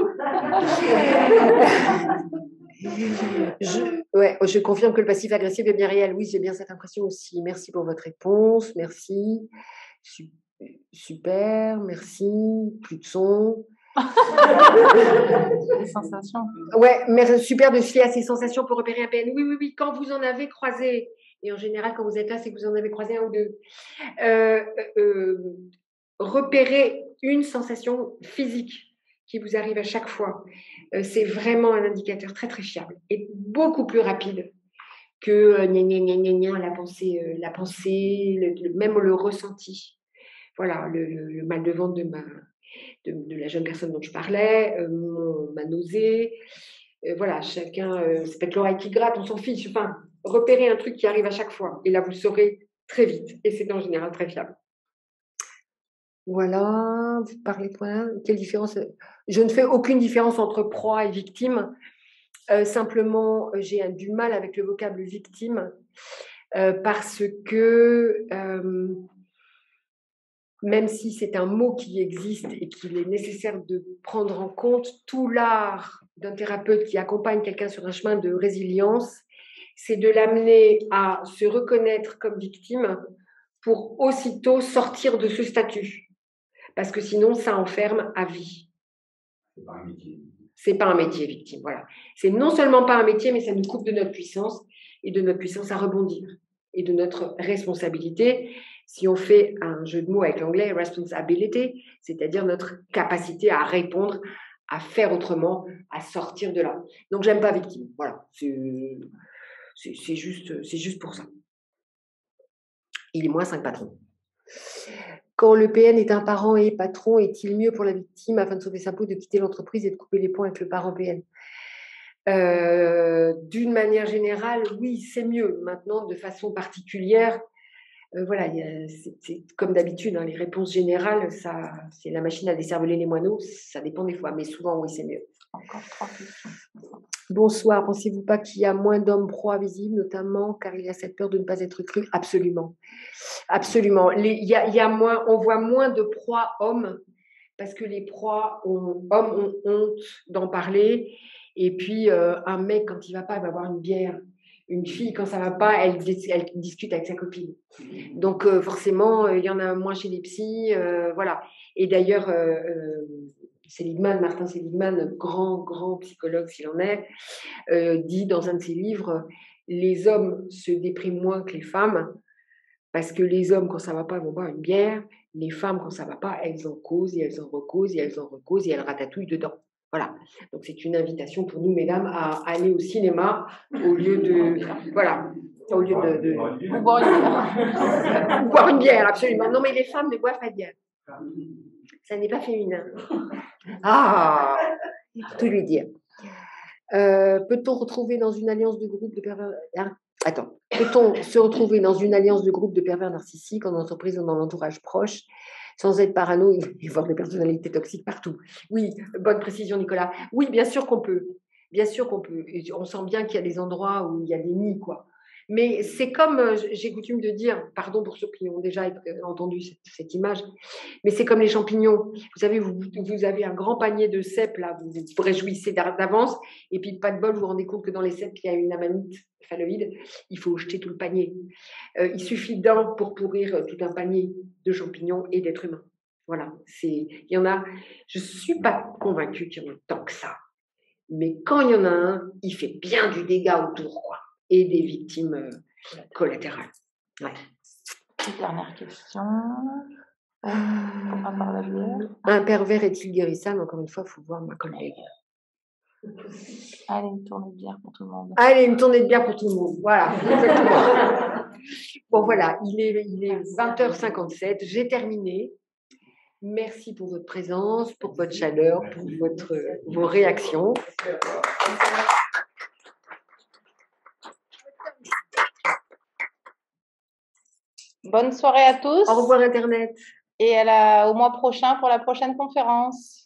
Je confirme que le passif agressif est bien réel. Oui, j'ai bien cette impression aussi. Merci pour votre réponse. Merci. Super. Merci. Plus de son. Les sensations. Ouais, mais super de se fier à ces sensations pour repérer un PN. Oui. Quand vous en avez croisé, et en général, quand vous êtes là, c'est que vous en avez croisé un ou deux. Repérer une sensation physique qui vous arrive à chaque fois, c'est vraiment un indicateur très très fiable et beaucoup plus rapide que la pensée, même le ressenti. Voilà, le mal de ventre de la jeune personne dont je parlais, ma nausée. Voilà, chacun, c'est peut-être l'oreille qui gratte, on s'en fiche. Enfin, repérer un truc qui arrive à chaque fois. Et là, vous le saurez très vite. Et c'est en général très fiable. Voilà, vous parlez de quoi? Quelle différence? Je ne fais aucune différence entre proie et victime. Simplement, j'ai du mal avec le vocable victime parce que même si c'est un mot qui existe et qu'il est nécessaire de prendre en compte, tout l'art d'un thérapeute qui accompagne quelqu'un sur un chemin de résilience, c'est de l'amener à se reconnaître comme victime pour aussitôt sortir de ce statut. Parce que sinon, ça enferme à vie. C'est pas un métier. C'est pas un métier, victime, voilà. C'est non seulement pas un métier, mais ça nous coupe de notre puissance et de notre puissance à rebondir et de notre responsabilité. Si on fait un jeu de mots avec l'anglais, responsibility, c'est-à-dire notre capacité à répondre, à faire autrement, à sortir de là. Donc, j'aime pas victime, voilà. C'est juste pour ça. Il est moins 5 patrons. Quand le PN est un parent et patron, est-il mieux pour la victime, afin de sauver sa peau, de quitter l'entreprise et de couper les ponts avec le parent PN? D'une manière générale, oui, c'est mieux. Maintenant, de façon particulière, voilà, c'est comme d'habitude, hein, les réponses générales, c'est la machine à décerveler les moineaux, ça dépend des fois, mais souvent, oui, c'est mieux. Encore 3 questions. Bonsoir, pensez-vous pas qu'il y a moins d'hommes proies visibles, notamment car il y a cette peur de ne pas être cru? Absolument. Absolument. On voit moins de proies hommes parce que les proies hommes ont honte d'en parler. Et puis, un mec, quand il va pas, il va boire une bière. Une fille, quand ça va pas, elle discute avec sa copine. Donc, forcément, il y en a moins chez les psys. Voilà. Et d'ailleurs, Martin Seligman, grand psychologue s'il en est, dit dans un de ses livres, les hommes se dépriment moins que les femmes, parce que les hommes, quand ça va pas, ils vont boire une bière. Les femmes, quand ça va pas, elles en causent, et elles en recausent, et elles en recausent, et elles ratatouillent dedans. Voilà. Donc, c'est une invitation pour nous, mesdames, à aller au cinéma au lieu de... Voilà. Au lieu de boire une bière. Boire une bière, absolument. Non, mais les femmes ne boivent pas de bière. Ça n'est pas féminin. Ah, tout lui dire. Peut-on retrouver dans une alliance de groupe de pervers... Peut-on se retrouver dans une alliance de groupe de pervers narcissiques en entreprise ou dans l'entourage proche sans être parano et voir des personnalités toxiques partout? Oui, bonne précision, Nicolas. Oui, bien sûr qu'on peut. Bien sûr qu'on peut. Et on sent bien qu'il y a des endroits où il y a des nids, quoi. Mais c'est comme, j'ai coutume de dire, pardon pour ceux qui ont déjà entendu cette image, mais c'est comme les champignons. Vous savez, vous avez un grand panier de cèpes, là, vous vous réjouissez d'avance, et puis pas de bol, vous vous rendez compte que dans les cèpes, il y a une amanite phalloïde, il faut jeter tout le panier. Il suffit d'un pour pourrir tout un panier de champignons et d'êtres humains. Voilà, il y en a, je ne suis pas convaincue qu'il y en a tant que ça. Mais quand il y en a un, il fait bien du dégât autour, quoi. Et des victimes collatérales. Ouais. Dernière question. Un pervers est-il guérissable? Encore une fois, il faut voir ma collègue. Allez, une tournée de bière pour tout le monde. Allez, une tournée de bière pour tout le monde. Voilà, exactement. Bon, voilà, il est 20h57. J'ai terminé. Merci pour votre présence, pour votre chaleur, pour vos réactions. Bonne soirée à tous. Au revoir Internet. Et au mois prochain pour la prochaine conférence.